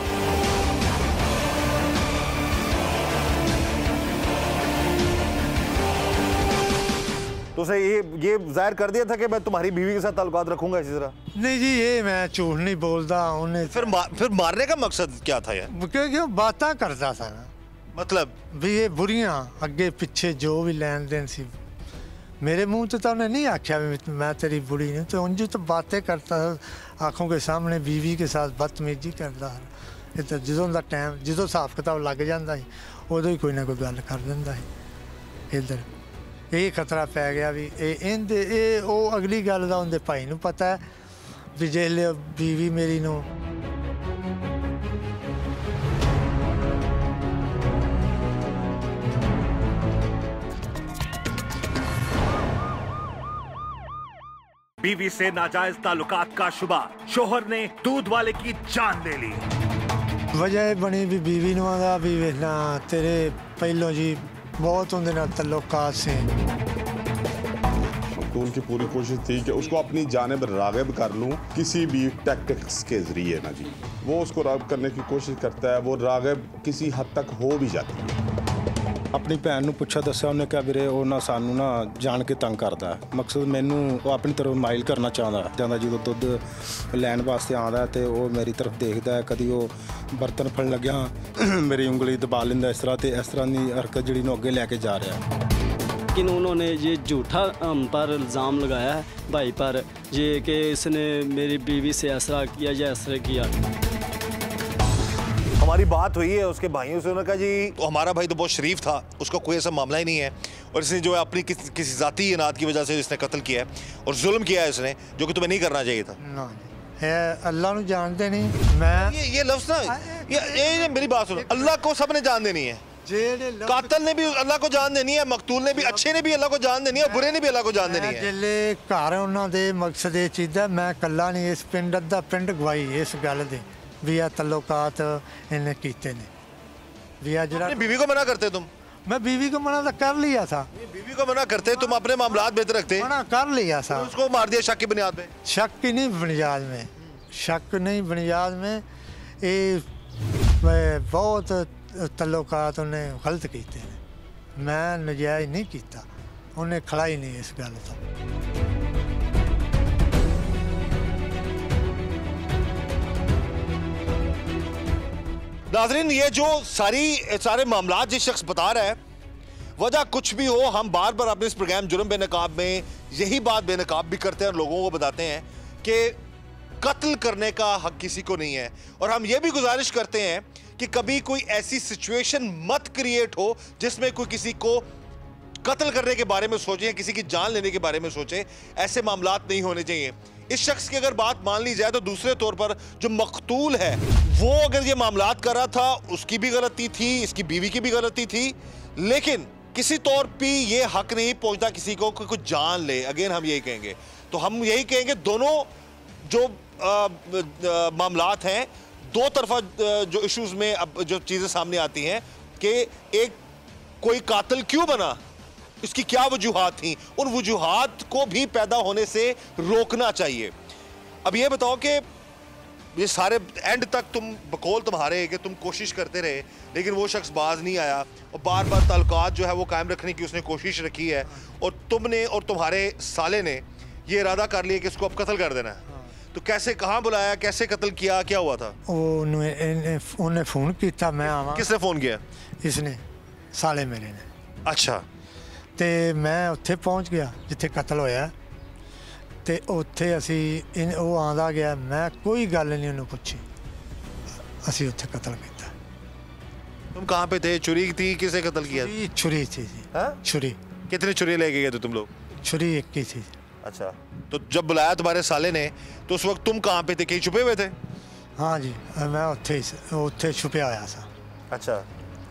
तो उसे ये जाहिर कर दिया था कि मैं तुम्हारी बीवी के साथ ताल्लुकात रखूंगा इसी तरह? नहीं जी, ये मैं झूठ नहीं बोलता। उन्हें फिर मारने का मकसद क्या था यार? क्यों बातें करता था ना, मतलब भी ये बुरियां अगे पीछे जो भी लेन देन सी, मेरे मुंह तो उन्हें नहीं आख्या भी मैं तेरी बुरी नहीं, तो उंज तो बातें करता था आँखों के सामने, बीवी के साथ बदतमीजी करता है। ये तो जो टाइम जो हिसाब किताब लग जाता है उदों ही कोई ना कोई गल कर दिंदा है। इधर ये खतरा पै गया भी ये अगली गल का उनके भाई नूं पता है भी जिसले बीवी मेरी नूं बीवी से नाजायज ताल्लुकात का शुबा, शोहर ने दूध वाले की जान ले ली। वजह बनी भी बीवी नूं दा भी वेखना तेरे पहलों जी बहुत उनके नाल ताल्लुकात से। मकतूल की पूरी कोशिश थी कि उसको अपनी जानिब राग़िब कर लूँ किसी भी टैक्टिक्स के ज़रिए ना जी। वो उसको राग़िब करने की कोशिश करता है, वो राग़िब किसी हद तक हो भी जाती है। अपनी भैन नूं पुछा दस्या उन्हें कहा वीरे वो ना सानू ना जान के तंग करता है, मकसद मैनू वो अपनी तरफ माइल करना चाहता जो दुध लैन वास्ते आंदा तो वो मेरी तरफ देखता है, कभी वो बर्तन फड़ लग्या मेरी उंगली दबा लेंदा इस तरह की हरकत जी अगे लैके जा रहा है। लेकिन उन्होंने ये झूठा हम पर इल्ज़ाम लगाया है भाई पर, ये कि इसने मेरी बीवी से ऐसा किया या ऐसा किया। हमारी बात हुई है उसके भाइयों से, उन्होंने कहा जी तो हमारा भाई तो बहुत शरीफ था, उसका कोई ऐसा मामला ही नहीं है, और इसने जो है अपनी किसी ज़ाती इनाद की वजह से इसने कत्ल किया है और जुल्म किया है इसने, जो कि तुम्हें नहीं करना चाहिए था। ना अल्लाह नूं जानते नहीं मैं ये लफ्ज़ ना ये मेरी बात सुनो, अल्लाह को सब ने जान देनी है, कातिल ने भी अल्लाह को जान देनी है, मकतूल ने भी, अच्छे ने भी अल्लाह को जान देनी है, बुरे ने भी अल्लाह को जान देनी है। जिले घर उन्होंने मकसद ये चीज़ है, मैं कला नहीं इस पिंड अद्धा पिंड गवाई इस गल दे भी आ ताल्लुकात इन्हें कीते ने भी आ जरा। बीवी को मना करते तुम? मैं बीवी को मना तो कर लिया था। बीवी को मना करते तुम अपने मामलात बेहतर रखते? मना कर लिया था। उसको मार दिया शक की बुनियाद में? शक की नहीं बुनियाद में, शक नहीं बुनियाद में, ये बहुत ताल्लुकात उन्हें गलत कीते हैं, मैं नजायज़ नहीं किया, उन्हें खड़ा ही नहीं इस गल तो। नाज़रीन ये जो सारे मामलात जिस शख्स बता रहा है, वजह कुछ भी हो, हम बार बार अपने इस प्रोग्राम जुर्म बेनकाब में यही बात बेनकाब भी करते हैं और लोगों को बताते हैं कि कत्ल करने का हक किसी को नहीं है, और हम ये भी गुजारिश करते हैं कि कभी कोई ऐसी सिचुएशन मत क्रिएट हो जिसमें कोई किसी को कत्ल करने के बारे में सोचे, किसी की जान लेने के बारे में सोचे। ऐसे मामलात नहीं होने चाहिए। इस शख्स की अगर बात मान ली जाए तो दूसरे तौर पर जो मकतूल है वो अगर ये मामलात कर रहा था, उसकी भी गलती थी, इसकी बीवी की भी गलती थी, लेकिन किसी तौर पे ये हक नहीं पहुंचता किसी को कि कुछ जान ले। अगेन हम यही कहेंगे, तो हम यही कहेंगे दोनों जो मामलात हैं, दो तरफा जो इश्यूज में अब जो चीज़ें सामने आती हैं कि एक कोई कातिल क्यों बना, इसकी क्या वजूहात थी, उन वजूहात को भी पैदा होने से रोकना चाहिए। अब ये बताओ कि ये सारे एंड तक तुम बकौल तुम्हारे कि तुम कोशिश करते रहे लेकिन वो शख्स बाज नहीं आया और बार बार ताल्लुकात जो है वो कायम रखने की उसने कोशिश रखी है, और तुमने और तुम्हारे साले ने ये इरादा कर लिया कि इसको अब कत्ल कर देना है, तो कैसे, कहाँ बुलाया, कैसे कत्ल किया, क्या हुआ था? उन्हें फ़ोन किया, मैं आवा। किसने फ़ोन किया? इसने, साले मेरे ने। अच्छा। तो मैं उत्थे पहुँच गया जिथे कत्ल होया, तो उत्थे असी वो आंदा गया, मैं कोई गल नहीं उन्हें पूछी, असी उत्थे कत्ल किया। तुम कहाँ पे थे? छुरी थी? किसे कत्ल किया? छुरी थी जी। छुरी। कितनी छुरी लेके गए थे तुम लोग? छुरी एक ही थी। अच्छा, तो जब बुलाया तुम्हारे साले ने तो उस वक्त तुम कहाँ पे थे? कहीं छुपे हुए थे? हाँ जी, मैं उत्थे छुपया होया सा। अच्छा।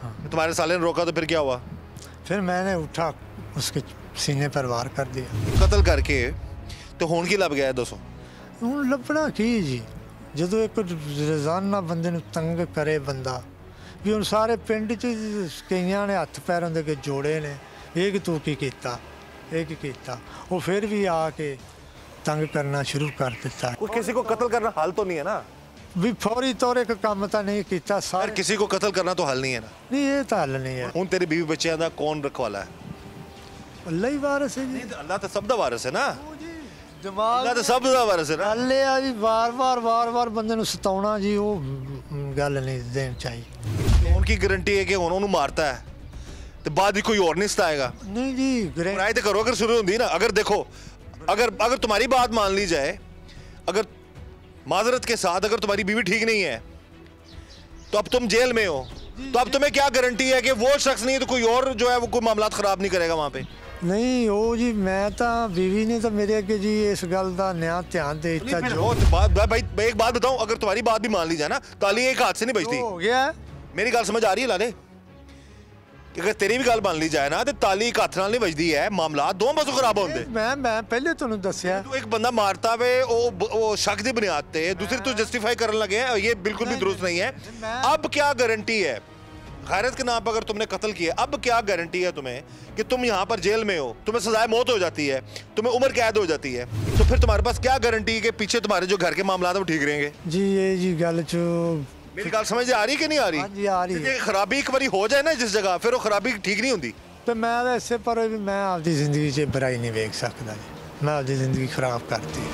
तुम्हारे साले ने रोका तो फिर क्या हुआ? फिर मैंने उठा उसके सीने पर वार कर दिया। कत्ल करके तो होन की लग गया है 200 हूँ लभना की जी जो एक रोजाना बंदे नूं तंग करे बंदा भी हुण सारे पिंड च कईयां ने हत्थ पैरों दे के जोड़े ने एक तू की कीता एक कीता वो फिर भी आके तंग करना शुरू कर दिता। किसी को कत्ल करना हल तो नहीं है ना? भी फौरी तौर एक काम तो नहीं कीता सारे। किसी को कत्ल करना तो हल नहीं है ना? नहीं ये तो हल नहीं है। हुण तेरे बीवी बच्चों दा कौन रखवाला है? अल्लाह ही वारिस है जी। नहीं अल्लाह तो सब दा वारिस है ना? दिमाग अल्लाह तो सब दा वारिस है ना? गल है जी बार-बार बंदे नूं सताउणा जी वो गल नहीं देनी चाहिए। उनकी गारंटी है कि उन्होंने मारता है तो बाद भी कोई और नहीं सताएगा? नहीं जी गारंटी तो करो अगर शुरू होती ना। अगर देखो अगर तुम्हारी बात मान ली जाए, अगर माजरत के साथ अगर तुम्हारी बीवी ठीक नहीं है तो अब तुम जेल में हो तो अब तुम्हें क्या गारंटी है कि वो शख्स नहीं तो कोई और जो है वो कोई मामला खराब नहीं करेगा वहां पे? नहीं ओ जी मैं तो बीवी ने तो मेरे अगे जी इस गल का नया ध्यान दे दिता। भाई एक बात बताऊं, अगर तुम्हारी बात भी मान ली जाए ना ताली एक हाथ से नहीं बजती। हो गया मेरी गल समझ आ रही है लाले? अगर तेरी भी गल मान ली जाए ना तो ताली एक हाथ नाल नहीं बजदी है, मामला दो पासों खराब होंदे। मैं पहले तुहानू दस्सिया तू एक बंदा मारता वे ओ शक दी बुनियाद ते दूसरी तू जस्टिफाई करने लगे हैं, ये बिल्कुल भी दुरुस्त नहीं है। अब क्या गारंटी है गैरत के नाम पर अगर तुमने कत्ल किया, अब क्या गारंटी है तुम्हें कि तुम यहाँ पर जेल में हो, तुम्हें सजाए मौत हो जाती है, तुम्हें उम्र कैद हो जाती है, तो फिर तुम्हारे पास क्या गारंटी है कि पीछे तुम्हारे जो घर के मामला है वो ठीक रहेंगे? जी ये जी गल चो मेरी गल समझ आ रही कि नहीं आ रही? हाँ जी आ रही है। खराबी एक बारी हो जाए ना जिस जगह, फिर वो खराबी ठीक नहीं होती। तो मैं इससे पर भी मैं आपकी जिंदगी च बुराई नहीं वेख सकता जी, मैं आपकी जिंदगी खराब करती।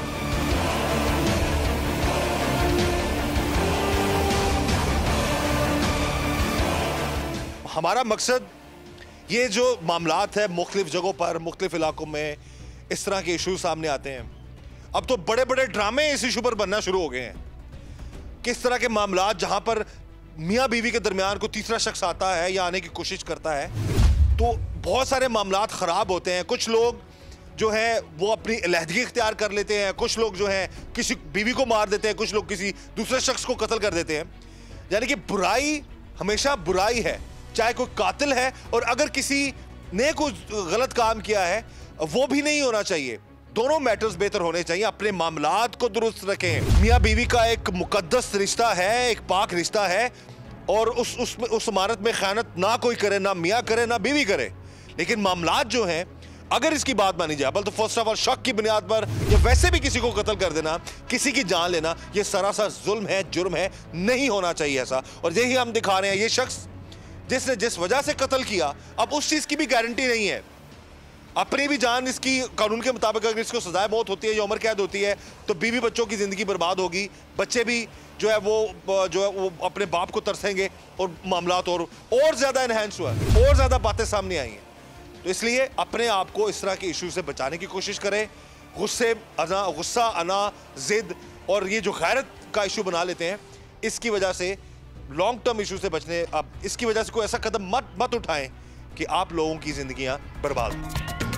हमारा मकसद ये जो मामलात है मुख्तलिफ जगहों पर मुख्तलिफ इलाकों में इस तरह के इशू सामने आते हैं, अब तो बड़े बड़े ड्रामे इस इशू पर बनना शुरू हो गए हैं। किस तरह के मामलात जहां पर मियाँ बीवी के दरमियान को तीसरा शख्स आता है या आने की कोशिश करता है तो बहुत सारे मामलात ख़राब होते हैं। कुछ लोग जो है वो अपनी अलहदगी इख्तियार कर लेते हैं, कुछ लोग जो है किसी बीवी को मार देते हैं, कुछ लोग किसी दूसरे शख्स को कत्ल कर देते हैं। यानी कि बुराई हमेशा बुराई है, चाहे कोई कातिल है और अगर किसी ने कोई गलत काम किया है वो भी नहीं होना चाहिए। दोनों मैटर्स बेहतर होने चाहिए, अपने मामलात को दुरुस्त रखें। मियाँ बीवी का एक मुकद्दस रिश्ता है, एक पाक रिश्ता है और उस इमारत में खयानत ना कोई करे, ना मियाँ करे ना बीवी करे। लेकिन मामलात जो हैं अगर इसकी बात मानी जाए, बल तो फर्स्ट ऑफ ऑल शक की बुनियाद पर या वैसे भी किसी को कत्ल कर देना, किसी की जान लेना, ये सरासर जुल्म है, जुर्म है, नहीं होना चाहिए ऐसा। और यही हम दिखा रहे हैं। ये शख्स जिसने जिस वजह से कत्ल किया, अब उस चीज़ की भी गारंटी नहीं है। अपनी भी जान इसकी कानून के मुताबिक अगर इसको सजाए मौत होती है या उम्र कैद होती है तो बीवी बच्चों की ज़िंदगी बर्बाद होगी, बच्चे भी जो है वो अपने बाप को तरसेंगे और मामलात और ज़्यादा इन्हेंस हुआ, और ज़्यादा बातें सामने आई हैं। तो इसलिए अपने आप को इस तरह के इशू से बचाने की कोशिश करें। गुस्सा अना जिद और ये जो गैरत का इशू बना लेते हैं, इसकी वजह से लॉन्ग टर्म इशू से बचने, अब इसकी वजह से कोई ऐसा कदम मत उठाएं कि आप लोगों की जिंदगियां बर्बाद हो।